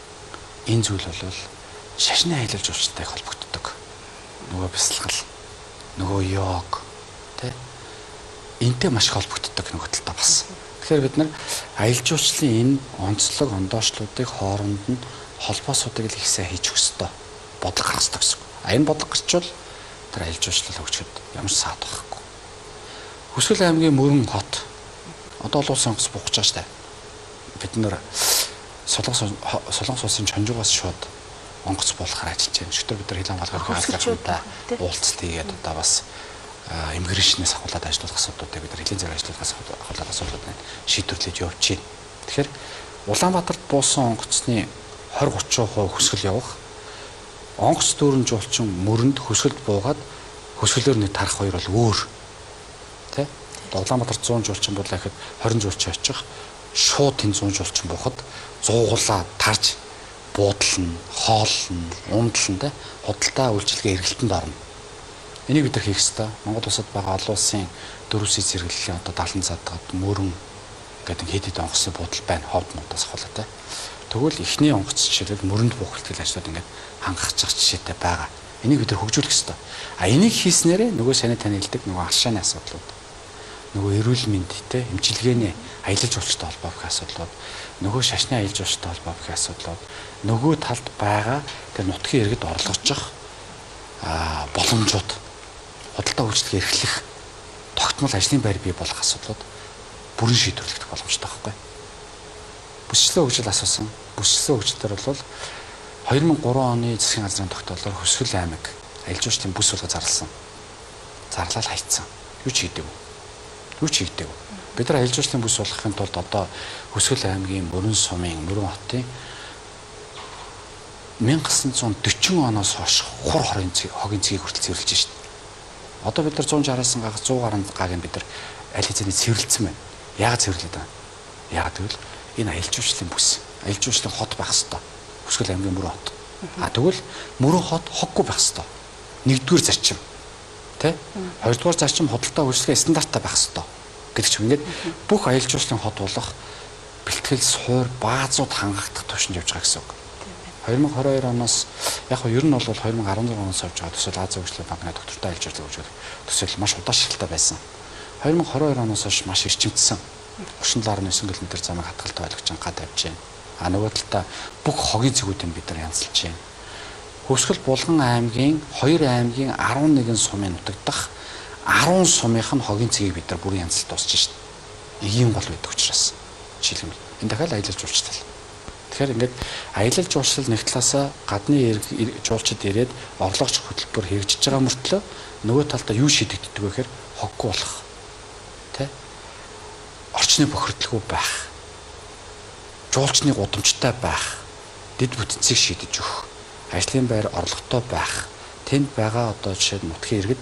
энэ зүйл бол шашны аялал жуулчлалтай холбогддог. Нөгөө бясалгал, нөгөө йог тэ энтэй маш холбогддог нөгөө талтай бас. Тэгэхээр бид нар аялал жуулчлалын энэ онцлог ондоошлуудыг хооронд нь холбоосуудыг л их сайн хийж өгөх ёстой. Бодлого гаргах ёстой гэсэн. А энэ бодлого гарчвал тэр аялал жуулчлал хөгжихэд ямар ч саад байхгүй. Хүсгэл аймгийн Мөрөн хот одоо олон улсын онгоц буугч байгаа штэ. Бид нэр Солонгос Солонгос улсын Чонжуугаас шууд онгоц болохоор ажиллаж байна. Өчигдөр бид нар Хилэн галгаар хаалгахтаа уулзалт хийгээд одоо бас иммиграшнээс ахуулаад ажиллах асуудлуудыг бид нар хэлийн зэрэг ажиллах ахуулаад асуудлуудыг шийдвэрлэж явж байна. Тэгэхээр Улаанбаатарт буусан онгоцны двадцать тридцать процент хүсгэл явах, онгоц дүүрэн жуулчин мөрөнд хүсгэлд буугаад хүсгэлээр нэг тарах хоёр бол өөр. Тэ? Улаанбаатарт сто жуулчин бол ихэд двадцать жуулчин очих, шууд тэн сто жуулчин буухад зуугуулаа тарж буудлна, хооллно, ундлна тэ худалдаа үйлчилгээ эргэлтэнд орно. Энийг бид нар хийх ёстой. Монгол улсад байгаа олон улсын дөрвөсийн зэрэглэлийн одоо далан задгаад мөрөн гэдэг хэд хэд онгоцны буудал байна. Ховд модоос хавлаа тэ. Тэгвэл эхний онгоц жишээлбэл мөрөнд буух хэлтгэл ажлууд ингээд хангахчих жишээтэй байгаа. Энийг бид нар хөгжүүлэх ёстой. А энийг хийснээрээ нөгөө саний тань хэлдэг нөгөө аршааны асуудлууд, нөгөө эрүүл мэндтэй эмчилгээний аялал жуулчтай холбоох асуудлууд, нөгөө шашны аялал жуулчтай холбоох асуудлууд, нөгөө талд байгаа тэр нутгийн иргэд орлогожих а боломжууд, худалдаа үйлчлэгээ эрхлэх, тогтмол ажлын байр бий болох асуудлууд бүрэн шийдвэрлэх боломжтой байхгүй. Бүсчлэн хөгжил асуусан. Бүсчлэн хөгжилтөр бол две тысячи три оны засгийн газрын тогтоолоор Хөсгөл аймаг аялал жуулчлалын бүс болгож зарласан. Зарлал хайцсан. Юу ч хийдэг үү? Юу ч хийдэг үү? Бид нар аялал жуулчлалын бүс болгохын тулд одоо Хөсгөл аймгийн Мөрөн сумын Мөрөн хотын 천구 사 оноос хойш хур хорын хогийн цэгийг хүртэл цэвэрлэж шít. Одоо бид нар one sixty-аас гагц one hundred гаруй гааг бид нар аль хэзээний цэвэрлэлсэн байна. Яагаад цэвэрлээд байна? Яагаад гэвэл энэ аялал жуулчлалын бүс, аялал жуулчлалын хот байх хэвээр. Хөсгөл аймгийн Мөрөн хот. А тэгвэл Мөрөн хот хоггүй байх хэвээр. Нэгдүгээр зарчим. Тэ? Хоёрдугаар зарчим худалдаа үйлчлэгээ стандарттай байх хэвээр. Гэдэг чинь ингээд бүх аялал жуулчлалын хот болох бэлтгэл, суур, баазууд хангагдах төвшөнд явж байгаа гэсэн үг. twenty twenty-two оноос яг нь ер нь бол twenty sixteen оноос авч байгаа төсөл Азийн хөгжлийн банкны доктортой аялал жуулчлал хөгжүүлэх төсөл маш удаашралтай байсан. twenty twenty-two оноос хойш маш эрчимдсэн. thirty point nine км замыг хатгалтай байлгаж анхаад тавьж байна. А нөгөө талдаа бүх хогийн цэгүүдийг бид нар янзалж байна. Хөсгөл Булган аймгийн two аймгийн eleven сумын нутагдах арван сумынх нь хогийн цэгийг бид нар бүрийн янзлалд дуусч шít. Эгийн гол байдаг учраас. Жишээлбэл энэ дахиад аялал жуулчлал. Тэгэхээр ингээд аялал жуулчлал нэг талаасаа гадны жуулчид ирээд орлогч хөтөлбөр хэрэгжиж байгаа мөртлөө нөгөө талдаа юу шийдэгддэг вэ гэхээр хоггүй болох. Тэ? Орчны бохирдлгүй байх. Жуулчны гудамжтай байх. Дэд бүтцийг шийдэж өгөх. Ажлын байр орлоготой байх. Тэнд байгаа одоо жишээд нутгийн иргэд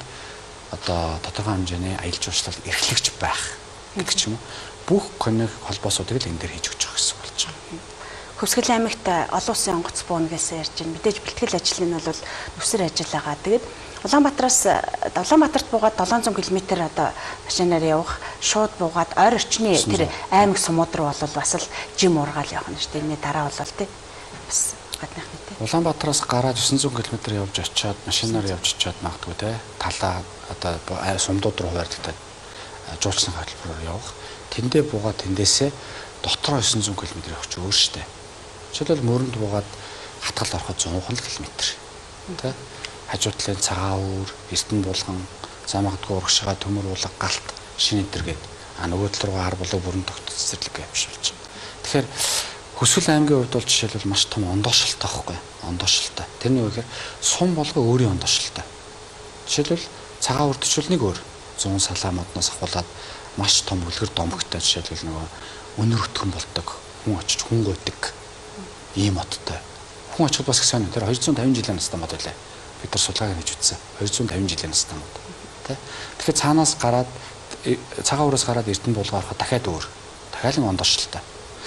одоо тодорхой хэмжээний аялал жуулчлал эрхлэгч байх гэдэг ч юм уу. Бүх коннект холбоосуудыг л энэ дээр хийж өгч байгаа гэсэн болж байгаа. Хөвсгөл аймагт олон улсын онгоц буунагаас ярьж байна. Мэдээж бэлтгэл ажлын нь бол нүсэр ажил байгаа. Тэгээд Улаанбаатараас Улаанбаатарт буугаад долоон зуун км одоо машинаар явах, шууд буугаад ойр орчны тэр аймаг сумууд руу бол бас л жим ургаал явах нь шүү дээ. Энэний дараа бол тий бас гаднах нь тий. Улаанбатараас гараад девять сот км явж очиод машинаар явж очиод магадгүй тий талаа одоо сумдууд руу хуваарддаг жуулчны хөтөлбөрөөр явах. Тэндээ буугаад тэндээсээ дотроо девять сот км явах ч өөр шүү дээ. Жишээлбэл мөрөнд буугаад хатгал ороход one hundred км тий хажуу талын цагаан өвөр, эрдэнэ булган, за магадгүй урагшаа төмөр уулга галт шинэ энтер гээд а нөгөө тал руу ар болоо бүрэн тогтцол цэцэрлэг явж болж байна. Тэгэхээр Хөсгөл аймгийн хувьд бол жишээлбэл маш том ондоошилтой байхгүй ондоошилтой. Тэрний үгээр сум болго өөрийн ондоошилтой. Жишээлбэл цагаан өртөчл нэг өөр зүүн салаа модноос ахуулаад маш том үлгэр домогтой жишээлбэл нөгөө өнөр өтгөн болдог хүн очиж хүн гойдаг ийм модтой. Хүн очиход бас их сайн тэр two hundred fifty жилийн настай мод байлаа. Бид нар судалгааг хийж үзсэн. two hundred fifty жилийн настай мод. Тэ. Тэгэхээр цаанаас гараад цагаан өрөөс гараад эрдэнэ булгаа ороход дахиад өөр. Дахиад нэг ондоошилтой.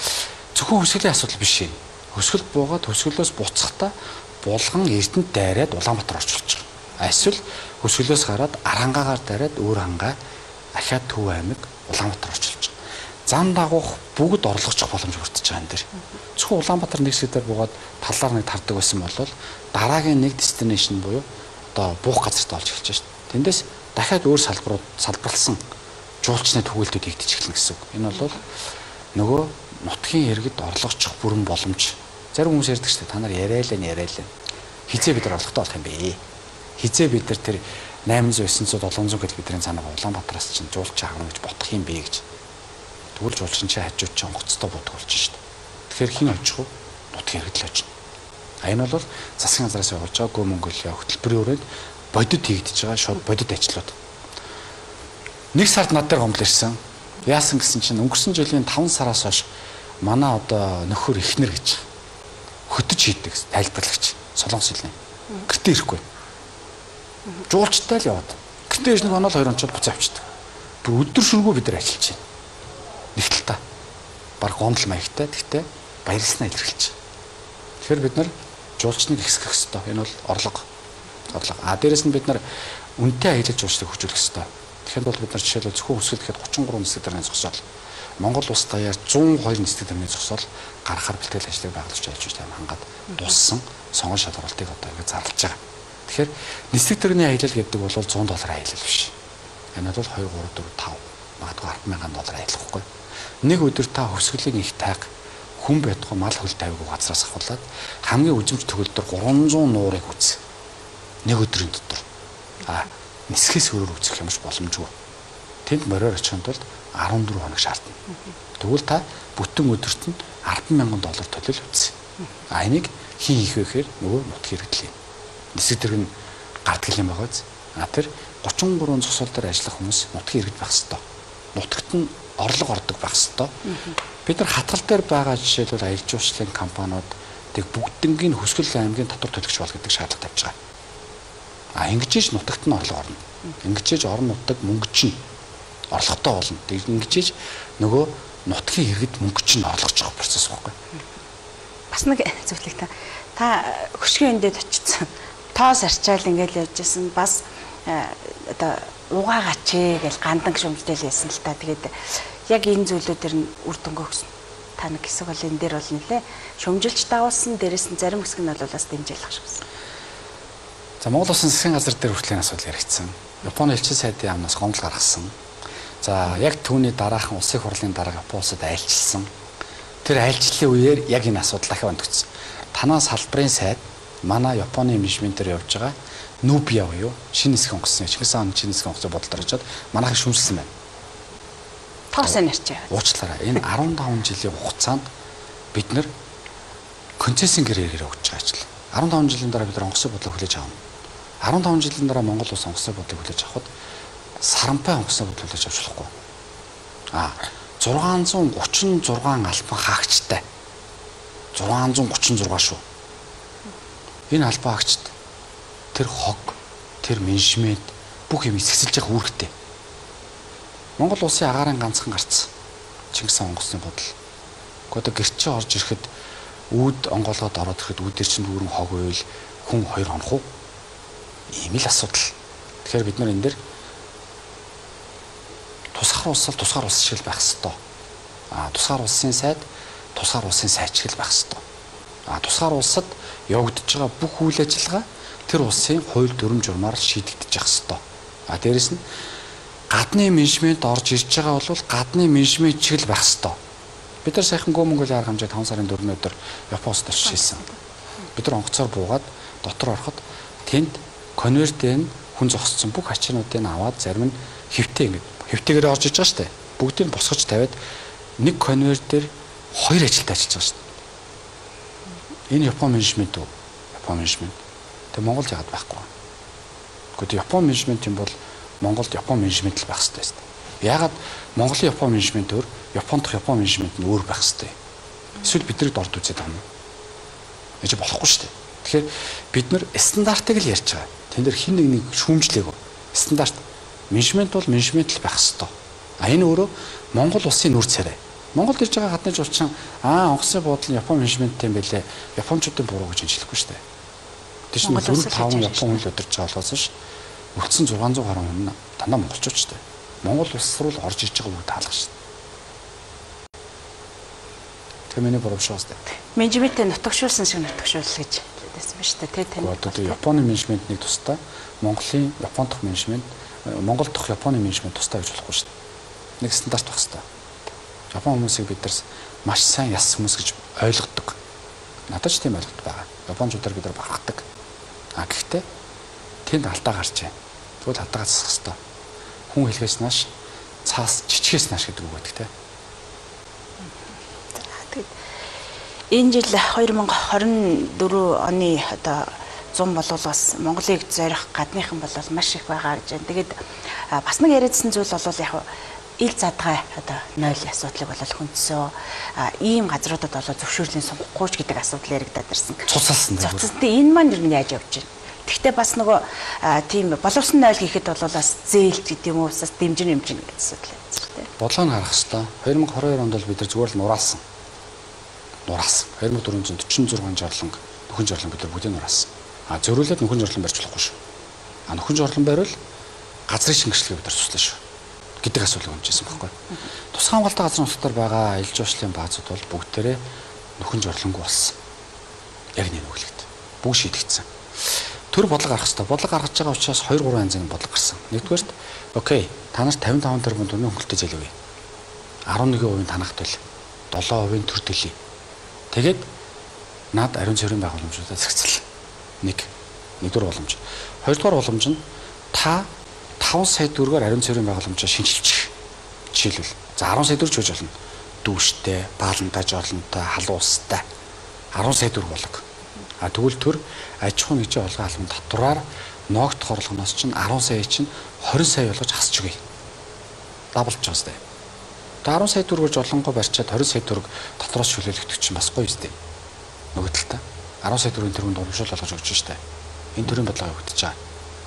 Зөвхөн хөсгөлийн асуудал биш юм. Хөсгөлд буугаад хөсгөлөөс буцахдаа булган эрдэнэт дайраад Улаанбаатар орчуулж байгаа. Эсвэл хөсгөлөөс гараад Арангаагаар дайраад өөр хангаа ахиад Төв аймаг Улаанбаатар орчуулж байгаа. Зам дагуух бүгд орлогочих боломж бүрдэж байгаа энэ дэр. Зөвхөн Улаанбаатар нэг хэсгээр буугаад талаар нэг тардаг байсан бол дараагийн нэг destination буюу одоо буух газарт олж эхэлж байна шүү дээ. Тэндээс дахиад өөр салбарууд салбарлсан жуулчны төгөөлтүүд хийгдэж эхэлнэ гэсэн үг. Энэ бол нөгөө нутгийн иргэд орлогочих бүрэн боломж. Зарим хүмүүс ярьдаг шүү дээ. Та нар яриалаа яриалаа. Хизээ бид нар орлоготой болох юм бэ? Хизээ бид нар тэр eight hundred nine hundred seven hundred гэж бидний цаанаа Улаанбаатараас чинь жуулч хаагна гэж бодох юм бэ гэж. Тэгвэл жуулчин чи хажууд чи онгоцтой бодох болж шүү дээ. Тэгэхээр хин очих уу? Нутгийн иргэд л очно. А энэ бол засгийн газраас явуулж байгаа Go Mongolia хөтөлбөрийн өрөөнд бодит хийгдэж байгаа шууд бодит ажлууд. Нэг сард над дээр гомдол ирсэн. Яасан гэсэн чинь өнгөрсөн жилийн five сараас хойш манай одоо нөхөр ихнэр гэж хөтөж хийдэг тайлбарлагч Солонгос хэлний. Гэртээ ирэхгүй. Жуулчтай л яваад. Гэртээ ирэх нэг онол хоёр онцод буцаа авчдаг. Бүр өдөр шөнөгүй бид нар ажиллаж байна. Нэг талтаа. Баг гомдол маягтай гэхдээ баярлснаа илэрхийлж. Тэгэхээр бид нар жуулчныг ихсгэх хэрэгтэй. Энэ бол орлого. Орлого. А дээрэс нь бид нар үнэтэй аялал жуулчлалыг хөгжүүлэх хэрэгтэй. Тэгэхээр бол бид нар жишээлбэл зөвхөн хөсгөл гэхэд thirty-three нисдэг дарны зогсоол Монгол улс даяар one oh two нисдэг дарны зогсоол гаргахаар бэлтгэл ажлыг байгуулж ажиллаж байгаа хангаад дуссан сонгон шалгуултыг одоо ингэ зарлаж байгаа. Тэгэхээр нисдэг дарны аялал гэдэг бол one hundred доллар аялал биш. Энэ бол two three four five магадгүй ten thousand доллар аялал гэхгүй. Нэг өдөр та хөсгөлийн их тайг хүн байтугай мал хөл тавиагүй газраас ахуулаад хамгийн үзмж төгөлдөр three hundred нуурыг үз. Нэг өдрийн дотор. А нисгээс өөрөөр үзэх юмш боломжгүй. Тэнд мороор очиход бол fourteen хоног шаардна. Тэгвэл та бүтэн өдөрт нь ten thousand доллар төлөл үз. А энийг хин хийх вэ гэхээр нөгөө нутгийн хэрэглээ. Нисэг дэрэг нь гардгал юм байгаа биз. А тэр thirty-three зогсоол дээр ажиллах хүмүүс нутгийн иргэд байх хэвээр. Нутагт нь орлого ордог байх хэвээр. Бид нар хатгал дээр байгаа жишээлбэл аялал жуулчлалын компаниуд тэг бүгднгийн Хөсгөл аймгийн татвар төлөгч бол гэдэг шаардлага тавьж байгаа. А ингэжээж нутагт нь орлого орно. Ингэжээж орон нутаг мөнгө чинь орлоготой болно. Тэг ингэжээж нөгөө нутгийн иргэд мөнгө чинь орлогочих процесс байхгүй. Бас нэг зөвлөг та. Та хөшгийн өндөд очсон. Тоос арчаал ингээл явжсэн. Бас одоо угаагаач гэж гандан шүмжлэл байсан л та. Тэгээд яг энэ зүйлүүдээр нь үр дүнгээ өгсөн. Та нэг хэсэг бол энэ дээр бол нэлээ шүмжилж дагуулсан. Дээрээс нь зарим хэсэг нь бол бас дэмжээлэх шиг байсан. За Монгол Улсын засгийн газар дээр хүртлийн асуудал яригдсан. Японы элчин сайдын яамнаас гомдол гаргасан. За яг түүний дараахан улсын хурлын дараа Японы улсад айлчилсан. Тэр айлчлалын үеэр яг энэ асуудал дахин ондогдсон. Танаа салбарын сайд манай Японы менежментээр явж байгаа Нубиа буюу шинэ хэсэг онгоцны Чингис хааны шинэ хэсэг онгоцны бодолд орчоод манайхыг шүүмжилсэн байна. Тоосоо нэрчээ. Уучлаарай. Энэ арван таван жилийн хугацаанд бид нэр концессийн гэрээр өгч байгаа ажил. арван таван жилийн дараа бид нар онгоцны бодлого хүлээж авна. арван таван жилийн дараа Монгол улс онгоцны бодлого хүлээж авахд Саранпай онгоцны бодлого хүлээж авч болохгүй. А зургаан зуун гучин зургаан албан хаагчтай. зургаан зуун гучин зургаа шүү. Энэ албан хаагчд тэр хог, тэр менежмент бүх юм эсгсэлж явах үүрэгтэй. Монгол улсын агаарын ганцхан гарцсан Чингис хаан онгоцны бодол. Гэхдээ гэрчээ орж ирэхэд үүд онгоолгоод ороод ирэхэд үүдэр чинь дүүрэн хог байвал хүн хоёр хонох уу? Ийм л асуудал. Тэгэхээр бид нар энэ дээр тусгаар улс тусгаар улс шиг байх хэвээр. А тусгаар улсын сайд тусгаар улсын сайд шиг байх хэвээр. А тусгаар улсад явагдаж байгаа бүх үйл ажиллагаа тэр улсын хууль дүрм журмаар шийдэгдэж явах хэвээр. А дээрэс нь гадны менежмент орж ирж байгаа бол гадны менежмент шиг л байх хэвээр. Бид нар сайхан Го Монголын арга хэмжээ таван сарын дөрөвний өдөр Японд очиж ирсэн. Бид нар онгоцоор буугаад дотор ороход тэнд конвертэн хүн зогссон бүх ачаануудыг аваад зарим нь хэвтээ ингэ хэвтэйгээр орж иж байгаа шүү дээ. Бүгдийг нь босгож тавиад нэг конвейер дээр хоёр ажилтаа ажиллаж байгаа шүү дээ. Энэ Япон менежмент үү? Япон менежмент. Тэгээ Монголд яагаад байхгүй вэ? Гэхдээ Япон менежмент юм бол Монголд Япон менежмент л байх хэрэгтэй шүү дээ. Яагаад Монголын Япон менежмент өөр, Японд дох Япон менежмент нь өөр байх хэрэгтэй. Эсвэл биднийг дорд үзээд байгаа юм. Эцэг болохгүй шүү дээ. Тэгэхээр бид нар стандартыг л ярьж байгаа. Тэн дээр хин нэг нэг шүүмжлээгөө. Стандарт менежмент бол менежмент л байх хэрэгтэй. А энэ өөрөө Монгол улсын нүүр царай. Монголд ирж байгаа гадны жуулчин аа онгоцны буудлын Япон менежменттэй юм байлээ. Япончуудын буруу гэж хэлэхгүй шүү дээ. Тэс нь дөрөв таван Япон хүн л удирж байгаа болохоос ш. Өгцөн зургаан зуун гаруй хүн дандаа монголчууд шүү дээ. Монгол улс руу орж ирж байгаа бүгд таалах шүү дээ. Тэр миний буруу шүү дээ. Менежментээ нутагшуулсан шиг нутагшуул гэж хэлсэн ба шүү дээ. Тэ тань. Одоо Японы менежментний тусдаа Монголын Япон дахь менежмент Монгол дахь Японы менежмент тусдаа гэж болохгүй шүү дээ. Нэг стандарт байх хэрэгтэй. Япон хүмүүсийг бид нар маш сайн яс хүмүүс гэж ойлгодог. Надад ч тийм ойлголт байгаа. Япончуудаар бид нар бахархдаг. А гэхдээ тэнд алдаа гарч байна. Тэгвэл алдаагаа засах хэрэгтэй. Хүн хэлгээс нааш цаас жичгээс нааш гэдэг үг байдаг те. Энэ жил хоёр мянга хорин дөрөв оны одоо зам бололоос Монголыг зорих гадныхан бол маш их байгаа гэж байна. Тэгээд бас нэг яриадсан зүйл бол яг ил задгай одоо ноль асуудлыг бол хүндсөө ийм газруудад бол зөвшөөрлийн сонгохгүй ч гэдэг асуудал яригдаад ирсэн. Цуцалсан. Цуцалсан. Энэ маань юу яаж явж байна? Гэхдээ бас нөгөө тийм боловсон ноль гэхэд бол бас зээлч гэдэг юм уу бас дэмжин хэмжин гэдэг асуудал байна. Бодлого нь харах хэрэгтэй. хоёр мянга хорин хоёр онд бол бид нар зүгээр л нураасан. Нураасан. хоёр мянга дөрвөн зуун дөрвөн зургаан жарланг нөхөн жарланг бид нар бүгдийг нураасан. А зөрүүлээд нөхөн жарлан барьж болохгүй шүү. А нөхөн жарлан бариул газрын шингэжлэгийг бид нар туслана шүү гэдэг асуулыг өнжсэн байхгүй. Тусгай хамгаалалтын газрын нутгаар байгаа ил жуулчлалын баазууд бол бүгдээрээ нөхөн жарлангүй болсон. Яг нэг үгэлэгт. Бүгд шийдэгдсэн. Төр бодлого гаргах хэрэгтэй. Бодлого гаргаж байгаа учраас хоёр гурван янзын бодлого гарсан. Нэгдүгээрт окей, та нар тавин таван тэрбум төгрөгийн хөнгөлөлтөд зээлвэ. арван нэгэн хувийн танах төл, долоон хувийн төр төлье. Тэгээд над ариун цэврийн байгууламжуудад зэгцэл. Нэг. Нэгдүгээр боломж. Хоёрдугаар боломж нь та таван сая төгрөгөөр ариун цэврийн байгууламжаа шинжилчих. Жишээлбэл за арван сая төгрөг ч болж болно. Дүүштэй, баалантай, жорлонтой, халуустай арван сая төгрөг болог. А тэгвэл төр аж ахуйн нэгжийн олгын албан татвараар ноогдох орлогоноос чинь арван сая чинь хорин сая болгож хасч өгье. Даблж байгаа сте. Тэгээ арван сая төгрөгөөр жолонгоо барьчаад хорин сая төгрөг дотроос шүлээлгдэг чинь бас гоё сте. Нөгөө талтай арван сая төгрөгийн тэргүүнд урамшуул болгож өгч штэ. Энэ төрлийн бодлого өгдөж байгаа.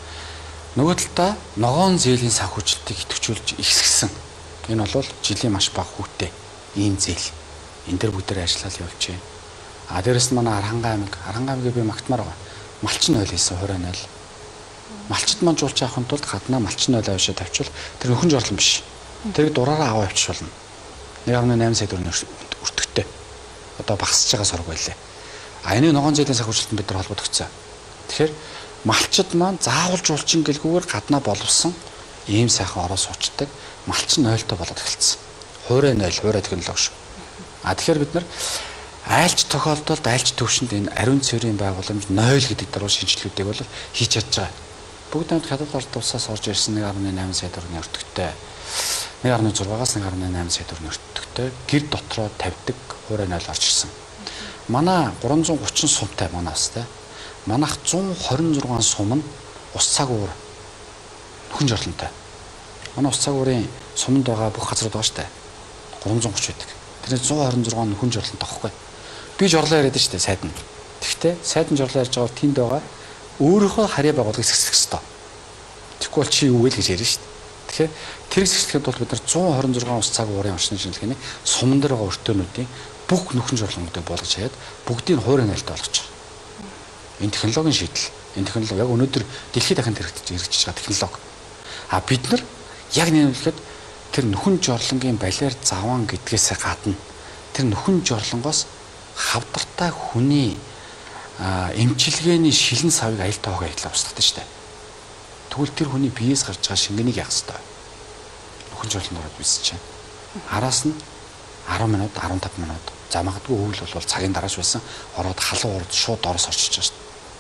Нөгөө талдаа ногоон зээлийн санхүүжилтийг идэвхжүүлж ихсгсэн. Энэ бол жилийн маш бага хүүтэй ийм зээл. Энэ төр бүгдээр ажиллаад явж байна. А дээрэс нь манай Архангай аймаг, Архангай аймгийг би магтмаар байгаа. Малчин ойл хийсэн хувийн ойл. Малчид маань жуулч авахын тулд гаднаа малчин ойл авшаа тавьчвал тэр нөхөн жорлон биш. Тэрийг дураараа аваа явчих болно. нэг орны найман сая төгрөгийн өртөгтэй. Одоо багасж байгаа сорог байлээ. А энэ ногоон зээлийн санхүүжилтөнд бид нар холбогдсон. Тэгэхээр малчид маань заавал жуулчин гэлгүүгээр гаднаа боловсон ийм сайхан ороо суучдаг малчин ойлтой болоод эхэлсэн. Хуурай нойл, хуурай технологи шүү. А тэгэхээр бид нар айлч тохиолдолд айлч төвшөнд энэ ариун цэврийн байгууламж нойл гэдэг дөрөв шинжилгүүдийг бол хийж чадж байгаа. Бүгд хамт хятад ард улсаас орж ирсэн нэг гаруй найман сая төгрөгийн өртөгтэй нэг гаруй зургаас нэг гаруй найман сая төгрөгийн өртөгтэй гэр дотроо тавьдаг хуурай нойл орж ирсэн. Манай гурван зуун гучин сумтай манаас те. Манайх зуун хорин зургаан сум нь ус цаг уур нөхөн жорлонтой. Манай ус цаг уурын суманд байгаа бүх газрууд байгаа штэ. гурван зуун гуч байдаг. Тэр зуун хорин зургаан нөхөн жорлонтой байхгүй. Би жорлоо яриад штэ сайд нь. Тэгвэл сайд нь жорлоо ярьж байгаа тэнд байгаа өөрийнхөө харьяа байгууллагыг зэксэх ёстой. Тэгэхгүй бол чи юу вэ гэж ярьж штэ. Тэгэхээр тэр зэксэхэд бол бид нар зуун хорин зургаан ус цаг уурын орчны шинжилгээний суман дээр байгаа өртөөнүүдийн бүх нөхөн жорлонгуудыг болгож хаяад бүгдийг хуурай найлтаа болгож байгаа. Энэ технологийн шийдэл. Энэ технологи яг өнөөдөр дэлхийд дахин хэрэгжиж байгаа технологи. А бид нар яг нэмэлтэд тэр нөхөн жорлонгийн балиар заван гэдгээсээ гадна тэр нөхөн жорлонгоос хавдартай хүний эмчилгээний шилэн савыг аялал тоогоо хэлээ устгадаг шүү дээ. Тэгвэл тэр хүний биеэс гарч байгаа шингэнийг яах ёстой. Нөхөн жорлон ороод бисэж чинь. Араас нь арван минут, арван таван минут. За магадгүй өвөл бол цагийн дарааш байсан ороод халуун урд шууд орос орчиж байгаа шүү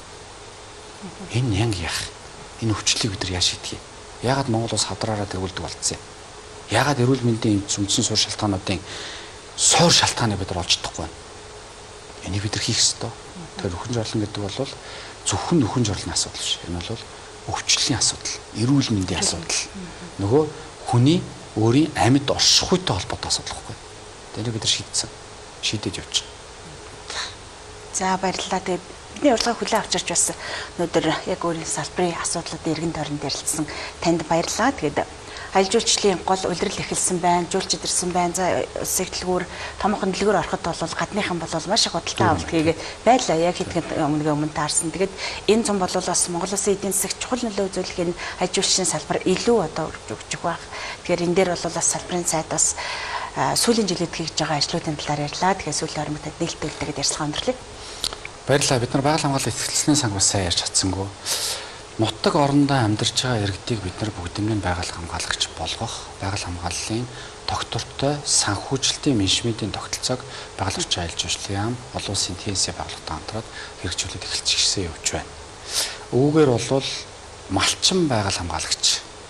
дээ. Энэ яг яах? Энэ өвчлөлийг бид нар яаж шийдэх юм? Яагаад Монгол улс хадраараа тэргүүлдэг болцсон юм? Яагаад эрүүл мэндийн үндсэн суурь шалтгаануудын суур шалтгааныг бид нар олж чадахгүй байна? Энийг бид нар хийх ёстой. Тэр нөхөн жорлон гэдэг бол зөвхөн нөхөн жорлонын асуудал биш. Энэ бол өвчлөлийн асуудал, эрүүл мэндийн асуудал. Нөгөө хүний өөрийн амьд оршихуйтай холбоотой асуудал байхгүй. Тэнийг бид нар шийдсэн. Шийдэж явж байгаа. За баярлалаа. Тэгээд бидний урилгыг хүлээн авчирч бас өнөөдөр яг өөрийн салбарын асуудлууд эргэн тойронд ярилцсан танд баярлалаа. Тэгээд аялал жуулчлалын гол улирал эхэлсэн байна, жуулч идэрсэн байна. За улсын дэлгүүр томхон дэлгүүр ороход бол гадныхан бол маш их худалдаа авалт хийгээд байлаа. Яг хэдхэн өмнө өмнө таарсан. Тэгээд энэ зам бол бас Монгол Улсын эдийн засагт чухал нөлөө үзүүлэх энэ аялал жуулчлалын салбар илүү одоо өгч байх. Тэгэхээр энэ дээр бол бас салбарын сайд бас сүүлийн жилид хийж байгаа ажлуудын талаар ярьлаа. Тэгэхээр сүүлийн орнуудад нээлттэйгээр ярьцлага өндөрлөе. Баярлалаа. Бид нар байгаль хамгааллын ихтгэлийн санг бас сайн ярьж чадсангүй. Нутаг орондоо амьдарч байгаа иргэдийг бид нар бүгдэмний байгаль хамгаалагч болгох, байгаль хамгааллын тогтвортой санхүүжилтийн менежментийн тогтолцоог байгаль орчин аялал жуулчлалын яам, олон улсын тэ эн эс байгууллагатай хамтраад хэрэгжүүлээд эхэлчихсэн явж байна. Үүгээр бол малчин байгаль хамгаалагч,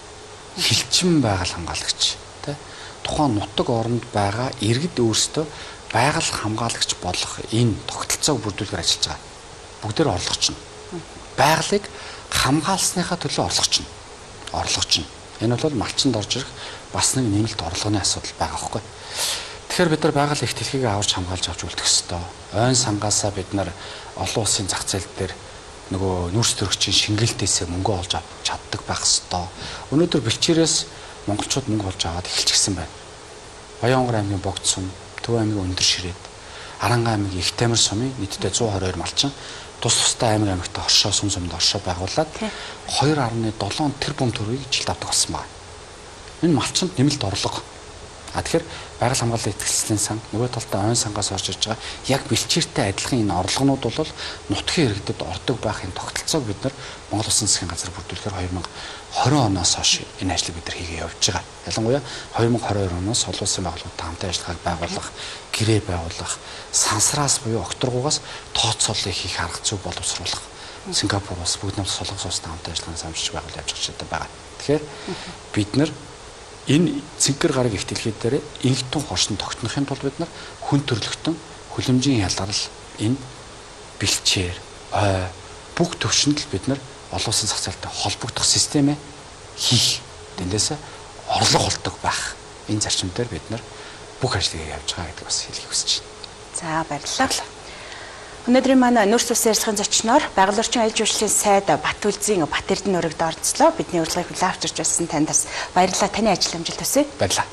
хилчин байгаль хамгаалагч, тэ тухайн нутаг оронд байгаа иргэд өөрсдөө байгаль хамгаалагч болох энэ тогтолцоог бүрдүүлэхээр ажиллаж байгаа. Бүгдээр орлогч нь. Байгалыг хамгаалсныхаа төлөө орлогч нь. Орлогч нь. Энэ бол малчинд орж ирэх бас нэг нэмэлт орлогын асуудал байгаа хөөхгүй. Тэгэхээр бид нар байгаль их дэлхийг аварч хамгаалж авч үлдэх ёстой. Ойн сангаасаа бид нар олон улсын зах зээл дээр нөгөө нүүрс төрөгчийн шингэлтээсээ мөнгө олж авч чаддаг байх ёстой. Өнөөдөр бэлчээрээс монголчууд мөнгө олж аваад эхэлчихсэн байна. Баянгор аймгийн Богд сум, Төв аймгийн Өндөр Ширээд, Аранга аймгийн Их Тамир сумын нийтдээ зуун хорин хоёр малчин тус тустай аймаг аймагтай оршоо сум сумд оршоо байгуулад хоёр гаруй долоон тэрбум төгрөгийг жилд авдаг болсон байна. Энэ малчинд нэмэлт орлого. А тэгэхээр байгаль хамгааллын ихтгэлийн сан нөгөө талдаа ойн сангаас орж ирж байгаа яг бэлчээртэй адилхан энэ орлогонууд бол нутгийн иргэдэд ордог байх энэ тогтолцоог бид нар Монгол Улсын засгийн газар бүрдүүлэхээр хоёр мянга хорин оноос хойш энэ ажлыг бид нар хийгээ явж байгаа. Ялангуяа хоёр мянга хорин хоёр оноос олон улсын байгууллагуудтай хамтан ажиллагааг байгуулах, гэрээ байгуулах, сансраас буюу окторгуугаас тооцооллыг хийх арга зүй боловсруулах. Сингапур улс бүгд намт солонгос улстай хамтан ажиллагааны самжиж байгуул явж байгаа. Тэгэхээр бид нар энэ цэнхэр гараг их дэлхийд дээр инхтэн хоршин тогтнохын тулд бид нар хүн төрлөختөн хүлэмжийн ялгарл энэ бэлчээр ой бүх төвшөнд л бид нар олон улсын зах зээлтэй холбогдох системээ хийх дэндээсээ орлого олдог байх. Энэ зарчим дээр бид нар бүх ажлыг явж байгаа гэдэг бас хэлхийг хүсэж байна. За баярлалаа. Өнөөдрийн манай нүүрс улсын ярилцлагын зочноор байгаль орчин аялал жуулчлалын сайд Батүлзийн Бат Эрдэнэ өргөд оролцлоо. Бидний урилгыг хүлээн авчирч байсан танд бас баярлалаа. Таны ажил амжилт хүсье. Баярлалаа.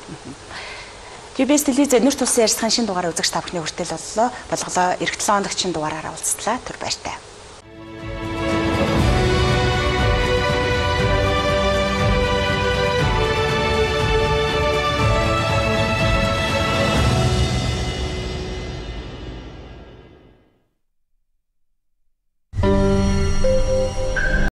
джи би эс телевизээр нүүрс улсын ярилцлагын шинэ дугаараа үзэгч та бүхний хүртэл боллоо. Болголоо эх долоо хоногт шинэ дугаараараа уулзтлаа. Түр баяртай.